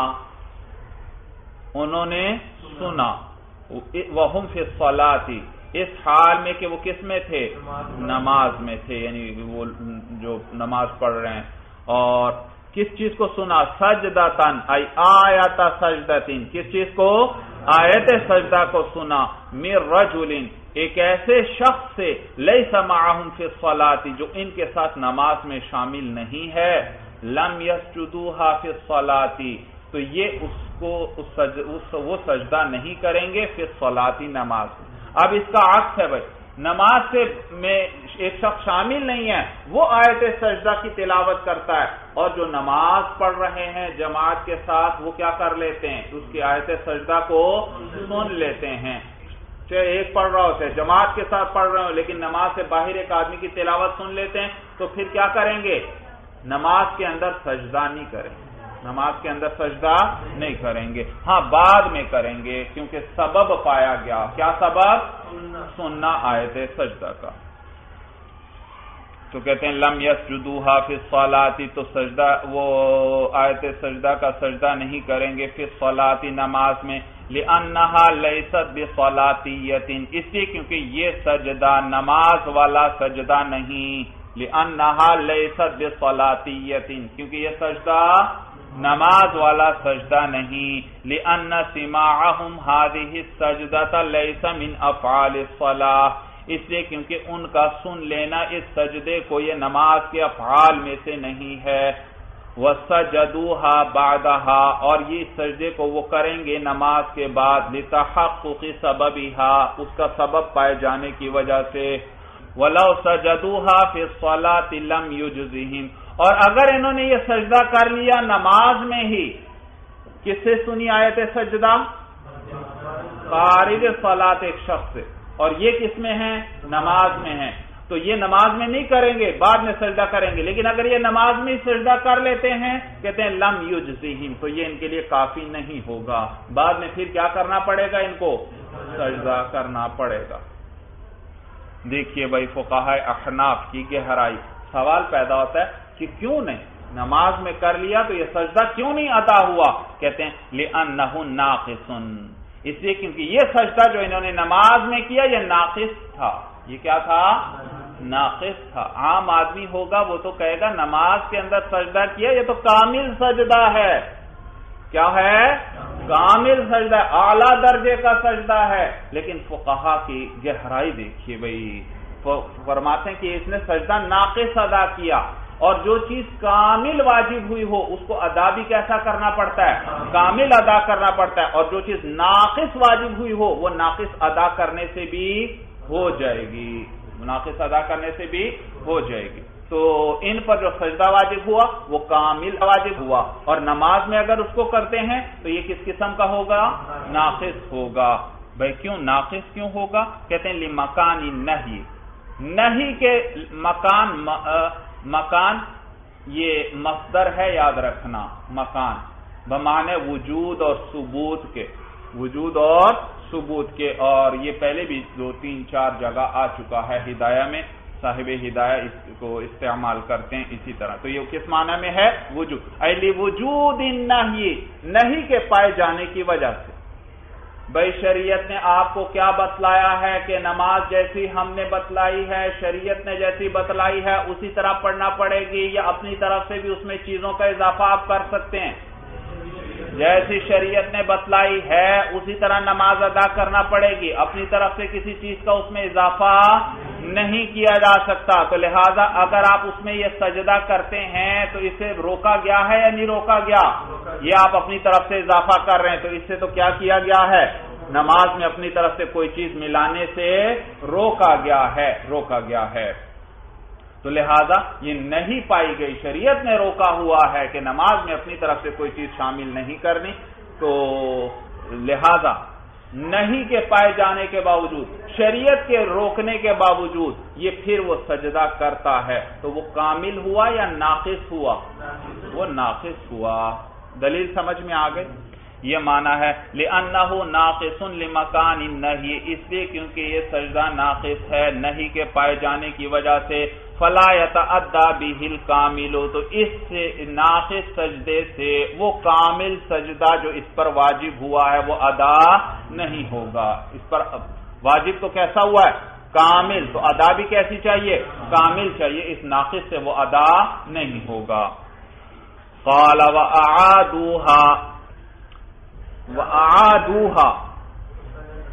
انہوں نے سنا وَهُمْ فِي الصَّلَاةِ، اس حال میں کہ وہ کس میں تھے؟ نماز میں تھے، یعنی وہ جو نماز پڑھ رہے ہیں. اور کس چیز کو سنا؟ سجدتن ای آیت سجدتن، کس چیز کو؟ آیت سجدہ کو سنا. من رجل، ایک ایسے شخص سے لیس معہم فی الصلاۃ جو ان کے ساتھ نماز میں شامل نہیں ہے، لم یسجدوها فی الصلاۃ تو یہ اس کو اس سج... اس وہ سجدہ نہیں کریں گے فی الصلاۃ نماز میں۔ اب اس کا عکس ہے بھائی، نماز سے میں ایک شخص شامل نہیں ہے، وہ آیت سجدہ کی تلاوت کرتا ہے، اور جو نماز پڑھ رہے ہیں جماعت کے ساتھ وہ کیا کر لیتے ہیں، اس کی آیت سجدہ کو سن لیتے ہیں۔ چاہے ایک پڑھ رہا ہوتا ہے جماعت کے ساتھ پڑھ رہے ہو، لیکن نماز سے باہر ایک آدمی کی تلاوت سن لیتے ہیں، تو پھر کیا کریں گے، نماز کے اندر سجدہ نہیں کریں گے، نماز کے اندر سجدہ نہیں کریں گے، ہاں بعد میں کریں گے، کیونکہ سبب پایا گیا، کیا سبب، سننا آیت سجدہ کا۔ تو کہتے ہیں لم یسجدوها فی الصلاۃ تو سجدہ وہ آیت سجدہ کا سجدہ نہیں کریں گے فی الصلاۃ نماز میں، لأنہا لیست بصلاتیۃ اس لیے کیونکہ یہ سجدہ نماز والا سجدہ نہیں، لأنہا لیست بصلاتیۃ کیونکہ یہ سجدہ نماز والا سجدہ نہیں، لأن سماعہم هذه السجدۃ لیس من افعال الصلاۃ اس لیے کیونکہ ان کا سن لینا اس سجدے کو یہ نماز کے افعال میں سے نہیں ہے، وَسَجَدُوهَا بَعْدَهَا اور یہ سجدے کو وہ کریں گے نماز کے بعد، لِتَحَقُّقِ سَبَبِهَا اس کا سبب پائے جانے کی وجہ سے، وَلَوْ سَجَدُوهَا فِي الصَّلَاةِ لَمْ يُجْزِهِمْ اور اگر انہوں نے یہ سجدہ کر لیا نماز میں ہی، کس سے سنی آیت سجدہ، خارج صلاۃ ایک شخص سے، اور یہ کس میں ہے، نماز میں ہے، تو یہ نماز میں نہیں کریں گے، بعد میں سجدہ کریں گے، لیکن اگر یہ نماز میں سجدہ کر لیتے ہیں کہتے ہیں لم یجزہم تو یہ ان کے لیے کافی نہیں ہوگا، بعد میں پھر کیا کرنا پڑے گا، ان کو سجدہ کرنا پڑے گا۔ دیکھیے بھائی فقہاء احناف کی گہرائی، سوال پیدا ہوتا ہے کہ کیوں نہیں، نماز میں کر لیا تو یہ سجدہ کیوں نہیں ادا ہوا، کہتے ہیں لأنہ ناقص اس لیے کیونکہ یہ سجدہ جو انہوں نے نماز میں کیا یہ ناقص تھا، یہ کیا تھا، ناقص تھا۔ عام آدمی ہوگا وہ تو کہے گا نماز کے اندر سجدہ کیا یہ تو کامل سجدہ ہے، کیا ہے، کامل سجدہ، اعلیٰ درجے کا سجدہ ہے، لیکن فقہا کی گہرائی دیکھیے بھائی، فرماتے ہیں کہ اس نے سجدہ ناقص ادا کیا، اور جو چیز کامل واجب ہوئی ہو اس کو ادا بھی کیسا کرنا پڑتا ہے، کامل ادا کرنا پڑتا ہے، اور جو چیز ناقص واجب ہوئی ہو وہ ناقص ادا کرنے سے بھی ہو جائے گی، ناقص ادا کرنے سے بھی ہو جائے گی۔ تو ان پر جو سجدہ واجب ہوا وہ کامل واجب ہوا، اور نماز میں اگر اس کو کرتے ہیں تو یہ کس قسم کا ہوگا، ناقص ہوگا۔ بھائی کیوں ناقص کیوں ہوگا، کہتے ہیں لمکان النہی، نہی کے مکان، مکان یہ مصدر ہے یاد رکھنا، مکان بمعنی وجود اور ثبوت کے، وجود اور ثبوت کے، اور یہ پہلے بھی دو تین چار جگہ آ چکا ہے، ہدایہ میں صاحب ہدایہ اس کو استعمال کرتے ہیں اسی طرح، تو یہ کس معنی میں ہے، وجود، ایلی وجود النہی، نہی کے پائے جانے کی وجہ سے۔ بھائی شریعت نے آپ کو کیا بتلایا ہے کہ نماز جیسی ہم نے بتلائی ہے، شریعت نے جیسی بتلائی ہے اسی طرح پڑھنا پڑے گی، یا اپنی طرف سے بھی اس میں چیزوں کا اضافہ آپ کر سکتے ہیں، جیسی شریعت نے بتلائی ہے اسی طرح نماز ادا کرنا پڑے گی، اپنی طرف سے کسی چیز کا اس میں اضافہ نہیں کیا جا سکتا، تو لہذا اگر آپ اس میں یہ سجدہ کرتے ہیں تو اسے روکا گیا ہے یا نہیں روکا گیا، یہ آپ اپنی طرف سے اضافہ کر رہے ہیں، تو اس سے تو کیا کیا گیا ہے، نماز میں اپنی طرف سے کوئی چیز ملانے سے روکا گیا ہے، روکا گیا ہے، تو لہذا یہ نہیں پائی گئی، شریعت نے روکا ہوا ہے کہ نماز میں اپنی طرف سے کوئی چیز شامل نہیں کرنی، تو لہذا نہیں کے پائے جانے کے باوجود، شریعت کے روکنے کے باوجود یہ پھر وہ سجدہ کرتا ہے، تو وہ کامل ہوا یا ناقص ہوا، وہ ناقص ہوا۔ دلیل سمجھ میں آ گئی، یہ معنی ہے لأنہ ناقص لمکان النہی، اس لیے کیونکہ یہ سجدہ ناقص ہے نہی کے پائے جانے کی وجہ سے، فلا یتعدی بہ الکامل تو اس سے ناقص سجدے سے وہ کامل سجدہ جو اس پر واجب ہوا ہے وہ ادا نہیں ہوگا، اس پر واجب تو کیسا ہوا ہے، کامل، تو ادا بھی کیسی چاہیے، کامل چاہیے، اس ناقص سے وہ ادا نہیں ہوگا۔ قال وَأَعَادُوهَا وَأَعَادُوهَا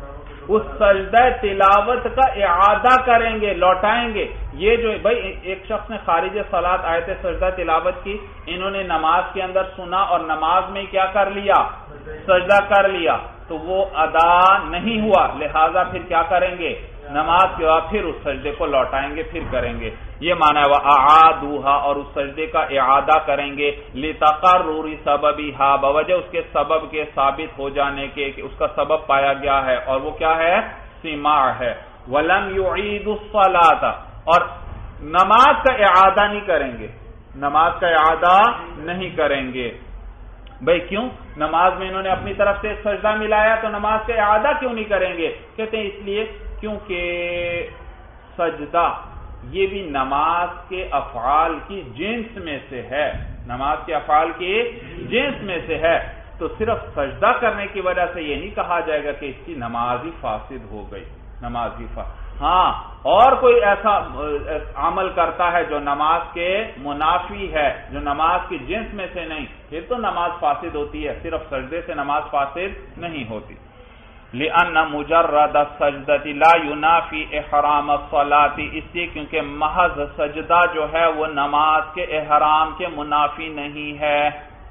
اس سجدہ تلاوت کا اعادہ کریں گے، لوٹائیں گے۔ یہ جو بھائی ایک شخص نے خارج صلاۃ آیت سجدہ تلاوت کی، انہوں نے نماز کے اندر سنا اور نماز میں کیا کر لیا؟ سجدہ کر لیا، تو وہ ادا نہیں ہوا، لہذا پھر کیا کریں گے؟ نماز کے بعد پھر اس سجدے کو لوٹائیں گے، پھر کریں گے۔ یہ معنی ہے وَأَعَادُوهَا، اور اس سجدے کا اعادہ کریں گے، لِتَقَرُّرِ سَبَبِهَا، بوجہ اس کے سبب کے ثابت ہو جانے کے کہ اس کا سبب پایا گیا ہے، اور وہ کیا ہے؟ سماع ہے۔ وَلَمْ يُعِيدُ الصَّلَاةَ، اور نماز کا اعادہ نہیں کریں گے، نماز کا اعادہ نہیں کریں گے۔ بھئی کیوں؟ نماز میں انہوں نے اپنی طرف سے سجدہ ملایا تو نماز کا اعادہ کیوں نہیں کریں گے؟ کہتے ہیں اس لیے کیونکہ سجدہ یہ بھی نماز کے افعال کی جنس میں سے ہے، نماز کے افعال کی جنس میں سے ہے، تو صرف سجدہ کرنے کی وجہ سے یہ نہیں کہا جائے گا کہ اس کی نماز ہی فاسد ہو گئی، نماز ہی فاسد۔ ہاں، اور کوئی ایسا عمل کرتا ہے جو نماز کے منافی ہے، جو نماز کی جنس میں سے نہیں، پھر تو نماز فاسد ہوتی ہے، صرف سجدے سے نماز فاسد نہیں ہوتی۔ لِأَنَّ مُجَرَّدَ السَّجْدَةِ لَا يُنَافِي احرام الصَّلَاةِ، اس لیے کیونکہ محض سجدہ جو ہے وہ نماز کے احرام کے منافی نہیں ہے۔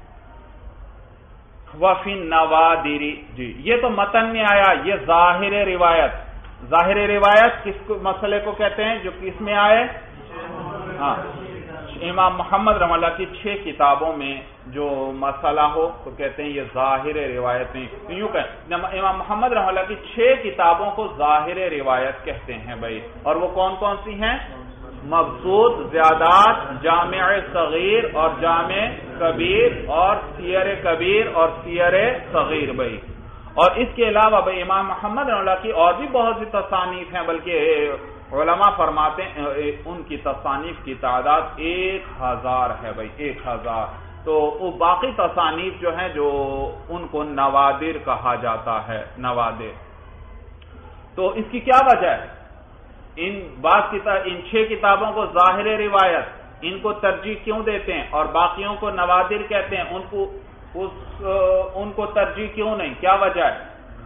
وَفِي النَّوَادِرِ، جی یہ تو متن میں آیا، یہ ظاہر روایت، ظاہر روایت کس کو مسئلے کو کہتے ہیں جو کس میں آئے؟ ہاں، امام محمد رحمہ اللہ کی چھ کتابوں میں جو مسئلہ ہو تو کہتے ہیں یہ ظاہر روایت نہیں، یوں کہ امام محمد رحمہ اللہ کی چھ کتابوں کو ظاہر روایت کہتے ہیں بھائی، اور وہ کون کون سی ہیں؟ مبسوط، زیادات، جامع صغیر اور جامع کبیر، اور سیر کبیر اور سیر صغیر بھائی۔ اور اس کے علاوہ بھائی امام محمد رحمہ اللہ کی اور بھی بہت سی تصانیف ہیں، بلکہ علماء فرماتے ہیں ان کی تصانیف کی تعداد ایک ہزار ہے بھائی، ایک ہزار۔ تو وہ باقی تصانیف جو ہیں جو ان کو نوادر کہا جاتا ہے، نوادر۔ تو اس کی کیا وجہ ہے؟ ان بعض ان چھ کتابوں کو ظاہر روایت، ان کو ترجیح کیوں دیتے ہیں اور باقیوں کو نوادر کہتے ہیں؟ ان کو اس ان کو ترجیح کیوں نہیں؟ کیا وجہ ہے؟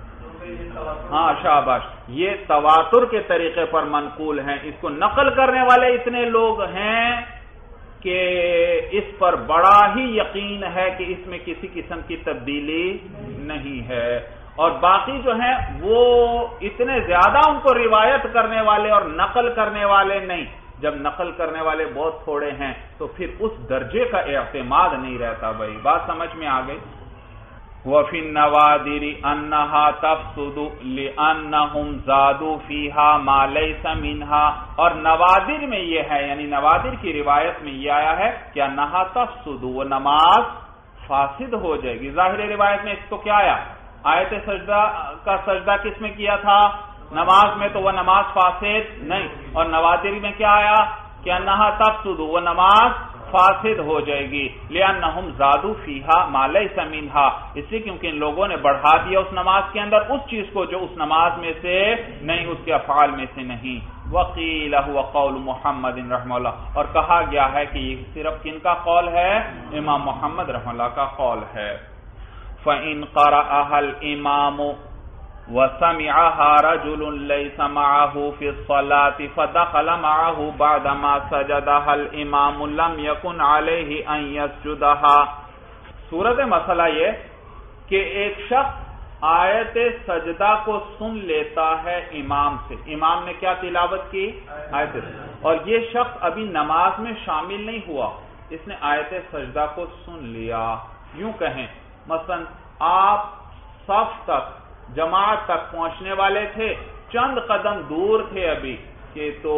ہاں شاباش، یہ تواتر کے طریقے پر منقول ہیں، اس کو نقل کرنے والے اتنے لوگ ہیں کہ اس پر بڑا ہی یقین ہے کہ اس میں کسی قسم کی تبدیلی نہیں ہے، اور باقی جو ہیں وہ اتنے زیادہ ان کو روایت کرنے والے اور نقل کرنے والے نہیں۔ جب نقل کرنے والے بہت تھوڑے ہیں تو پھر اس درجے کا اعتماد نہیں رہتا بھائی، بات سمجھ میں آ گئی؟ وَفِي النَّوَادِرِ أَنَّهَا تَفْسُدُ لِأَنَّهُمْ زَادُوا فِيهَا مَا لَيْسَ مِنْهَا، اور نوادر میں یہ ہے، یعنی نوادر کی روایت میں یہ آیا ہے کہ أَنَّهَا تَفْسُدُ، وہ نماز فاسد ہو جائے گی۔ ظاہر روایت میں اس کو کیا آیا؟ آیت سجدہ کا سجدہ کس میں کیا تھا؟ نماز میں، تو وہ نماز فاسد نہیں، اور نوادر میں کیا آیا کہ أَنَّهَا تَفْسُدُ، وہ نماز فاسد ہو جائے گی، لِأَنَّهُمْ زَادُوا فِيهَا مَا لَيْسَ مِنْهَا، اس لیے کیونکہ ان لوگوں نے بڑھا دیا اس نماز کے اندر اس چیز کو جو اس نماز میں سے نہیں، اس کے افعال میں سے نہیں۔ وَقِيلَ هُوَ قَوْلُ مُحَمَّدٍ رحمہ اللہ، اور کہا گیا ہے کہ یہ صرف کن کا قول ہے؟ امام محمد رحمہ اللہ کا قول ہے۔ فَإِنْ قَرَأَهَا الْإِمَامُ وَسَمِعَهَا رَجُلٌ لَيْسَ مَعَهُ فِي الصَّلَاةِ فَدَخَلَ مَعَهُ بَعْدَمَا سَجَدَهَا الْإِمَامُ لَمْ يَكُنْ عَلَيْهِ أَنْ يَسْجُدَهَا۔ صورت مسئلہ یہ کہ ایک شخص آیت سجدہ کو سن لیتا ہے امام سے، امام نے کیا تلاوت کی؟ آیت، اور یہ شخص ابھی نماز میں شامل نہیں ہوا، اس نے آیت سجدہ کو سن لیا۔ یوں کہیں مثلا آپ صف تک، جماعت تک پہنچنے والے تھے، چند قدم دور تھے ابھی کہ تو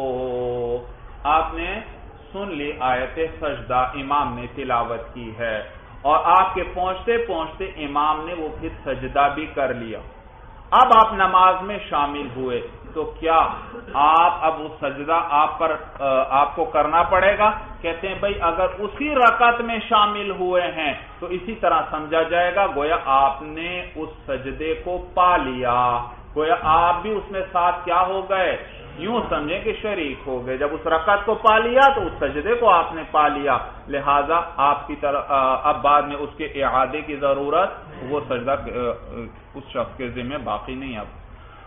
آپ نے سن لی آیت سجدہ، امام نے تلاوت کی ہے، اور آپ کے پہنچتے پہنچتے امام نے وہ پھر سجدہ بھی کر لیا۔ اب آپ نماز میں شامل ہوئے تو کیا آپ اب وہ سجدہ آپ پر آپ کو کرنا پڑے گا؟ کہتے ہیں بھائی اگر اسی رکعت میں شامل ہوئے ہیں تو اسی طرح سمجھا جائے گا گویا آپ نے اس سجدے کو پا لیا، گویا آپ بھی اس میں ساتھ کیا ہو گئے؟ یوں سمجھیں کہ شریک ہو گئے۔ جب اس رکعت کو پا لیا تو اس سجدے کو آپ نے پا لیا، لہذا آپ کی طرف اب بعد میں اس کے اعادے کی ضرورت، وہ سجدہ اس شخص کے ذمہ باقی نہیں۔ اب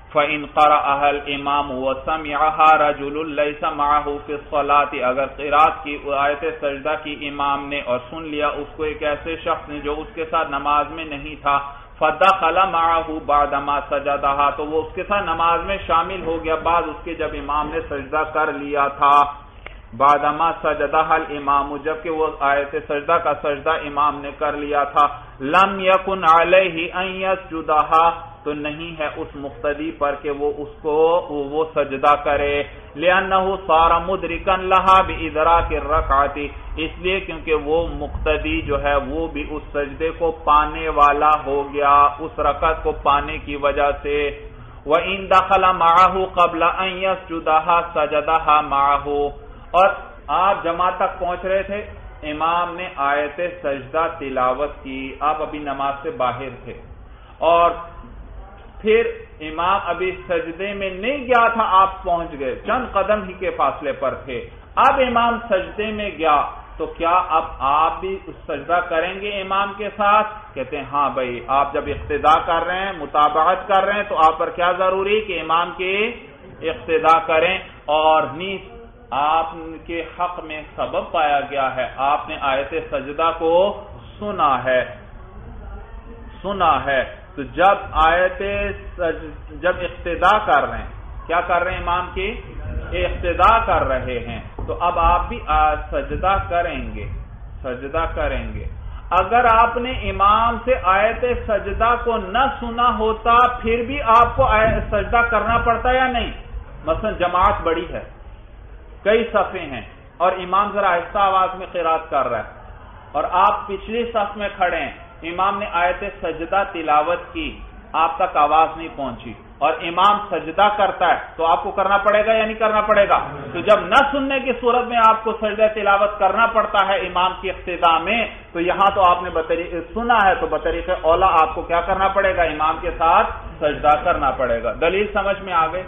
فَإِنْ قَرَأَهَا الْإِمَامُ وَسَمِعَهَا رَجُلٌ لَيْسَ مَعَهُ فِي الصَّلَاةِ، اگر قرات کی آیت سجدہ کی امام نے اور سن لیا اس کو ایک ایسے شخص نے جو اس کے ساتھ نماز میں نہیں تھا، فَدَخَلَ مَعَهُ بَعْدَمَا سَجَدَهَا، تو وہ اس کے ساتھ نماز میں شامل ہو گیا بعد اس کے جب امام نے سجدہ کر لیا تھا، بعدما سجدہ الامام، جبکہ وہ آیت سجدہ کا سجدہ امام نے کر لیا تھا، لم یکن علیہ ان یسجدہا، تو نہیں ہے اس مقتدی پر کہ وہ اس کو وہ سجدہ کرے، لأنہ صار مدرکا لہا بادراک الرکعۃ، اس لیے کیونکہ وہ مقتدی جو ہے وہ بھی اس سجدے کو پانے والا ہو گیا اس رکعت کو پانے کی وجہ سے، وَإِن دَخَلَ مَعَهُ قَبْلَ أَن يَسْجُدَهَا سَجَدَهَا مَعَهُ، اور آپ جماعت تک پہنچ رہے تھے، امام نے آیت سجدہ تلاوت کی، آپ ابھی نماز سے باہر تھے اور پھر امام ابھی سجدے میں نہیں گیا تھا، آپ پہنچ گئے، چند قدم ہی کے فاصلے پر تھے، اب امام سجدے میں گیا تو کیا اب آپ بھی سجدہ کریں گے امام کے ساتھ؟ کہتے ہیں ہاں بھائی، آپ جب اقتداء کر رہے ہیں، متابعت کر رہے ہیں، تو آپ پر کیا ضروری کہ امام کی اقتداء کریں، اور نیز آپ کے حق میں سبب پایا گیا ہے، آپ نے آیت سجدہ کو سنا ہے سنا ہے تو جب آیت جب اقتداء کر رہے ہیں، کیا کر رہے ہیں؟ امام کی اقتداء کر رہے ہیں، تو اب آپ بھی سجدہ کریں گے سجدہ کریں گے اگر آپ نے امام سے آیت سجدہ کو نہ سنا ہوتا پھر بھی آپ کو سجدہ کرنا پڑتا یا نہیں؟ مثلا جماعت بڑی ہے، کئی صفیں ہیں اور امام ذرا آہستہ آواز میں قرات کر رہا ہے اور آپ پچھلی صف میں کھڑے ہیں، امام نے آیت سجدہ تلاوت کی، آپ تک آواز نہیں پہنچی اور امام سجدہ کرتا ہے تو آپ کو کرنا پڑے گا یا نہیں کرنا پڑے گا؟ تو جب نہ سننے کی صورت میں آپ کو سجدہ تلاوت کرنا پڑتا ہے امام کی اقتداء میں، تو یہاں تو آپ نے سنا ہے تو بطریق اولا آپ کو کیا کرنا پڑے گا؟ امام کے ساتھ سجدہ کرنا پڑے گا۔ دلیل سمجھ میں آ گئی؟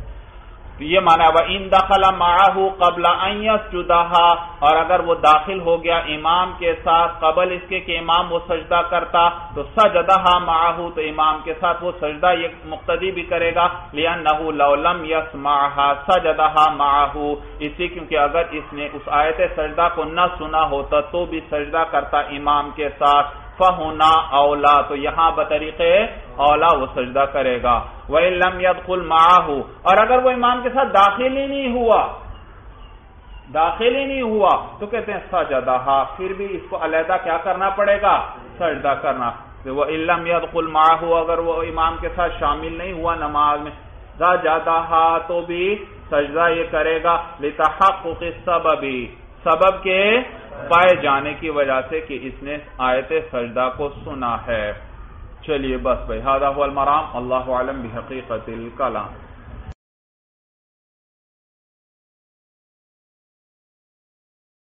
یہ مانا وَإِن دَخَلَ مَعَهُ قَبْلَ أَن يَسْجُدَهَا، اور اگر وہ داخل ہو گیا امام کے ساتھ قبل اس کے کہ امام وہ سجدہ کرتا تو سجدها معه، تو امام کے ساتھ وہ سجدہ یہ مقتدی بھی کرے گا، لِأَنَّهُ لَوْ لَمْ يَسْمَعْهَا سَجَدَهَا مَعَهُ، اسی کیونکہ اگر اس نے اس آیت سجدہ کو نہ سنا ہوتا تو بھی سجدہ کرتا امام کے ساتھ، فَهُنَا اولا، تو یہاں بطریق اولا وہ سجدہ کرے گا، وَإِن لَمْ يَدْخُلْ مَعَهُ، اور اگر وہ امام کے ساتھ داخل ہی نہیں ہوا داخل ہی نہیں ہوا تو کہتے ہیں سجدها، پھر بھی اس کو علیحدہ کیا کرنا پڑے گا؟ سجدہ کرنا۔ وَإِن لَمْ يَدْخُلْ مَعَهُ، اگر وہ امام کے ساتھ شامل نہیں ہوا نماز میں، سجدها، تو بھی سجدہ یہ کرے گا، لِتَحَقُّقِ السَّبَبِ، سبب کے پائے جانے کی وجہ سے کہ اس نے آیت سجدہ کو سنا ہے۔ چلیے بس بھائی، ھذا ھو المرام، اللہ اعلم بحقیقت الکلام۔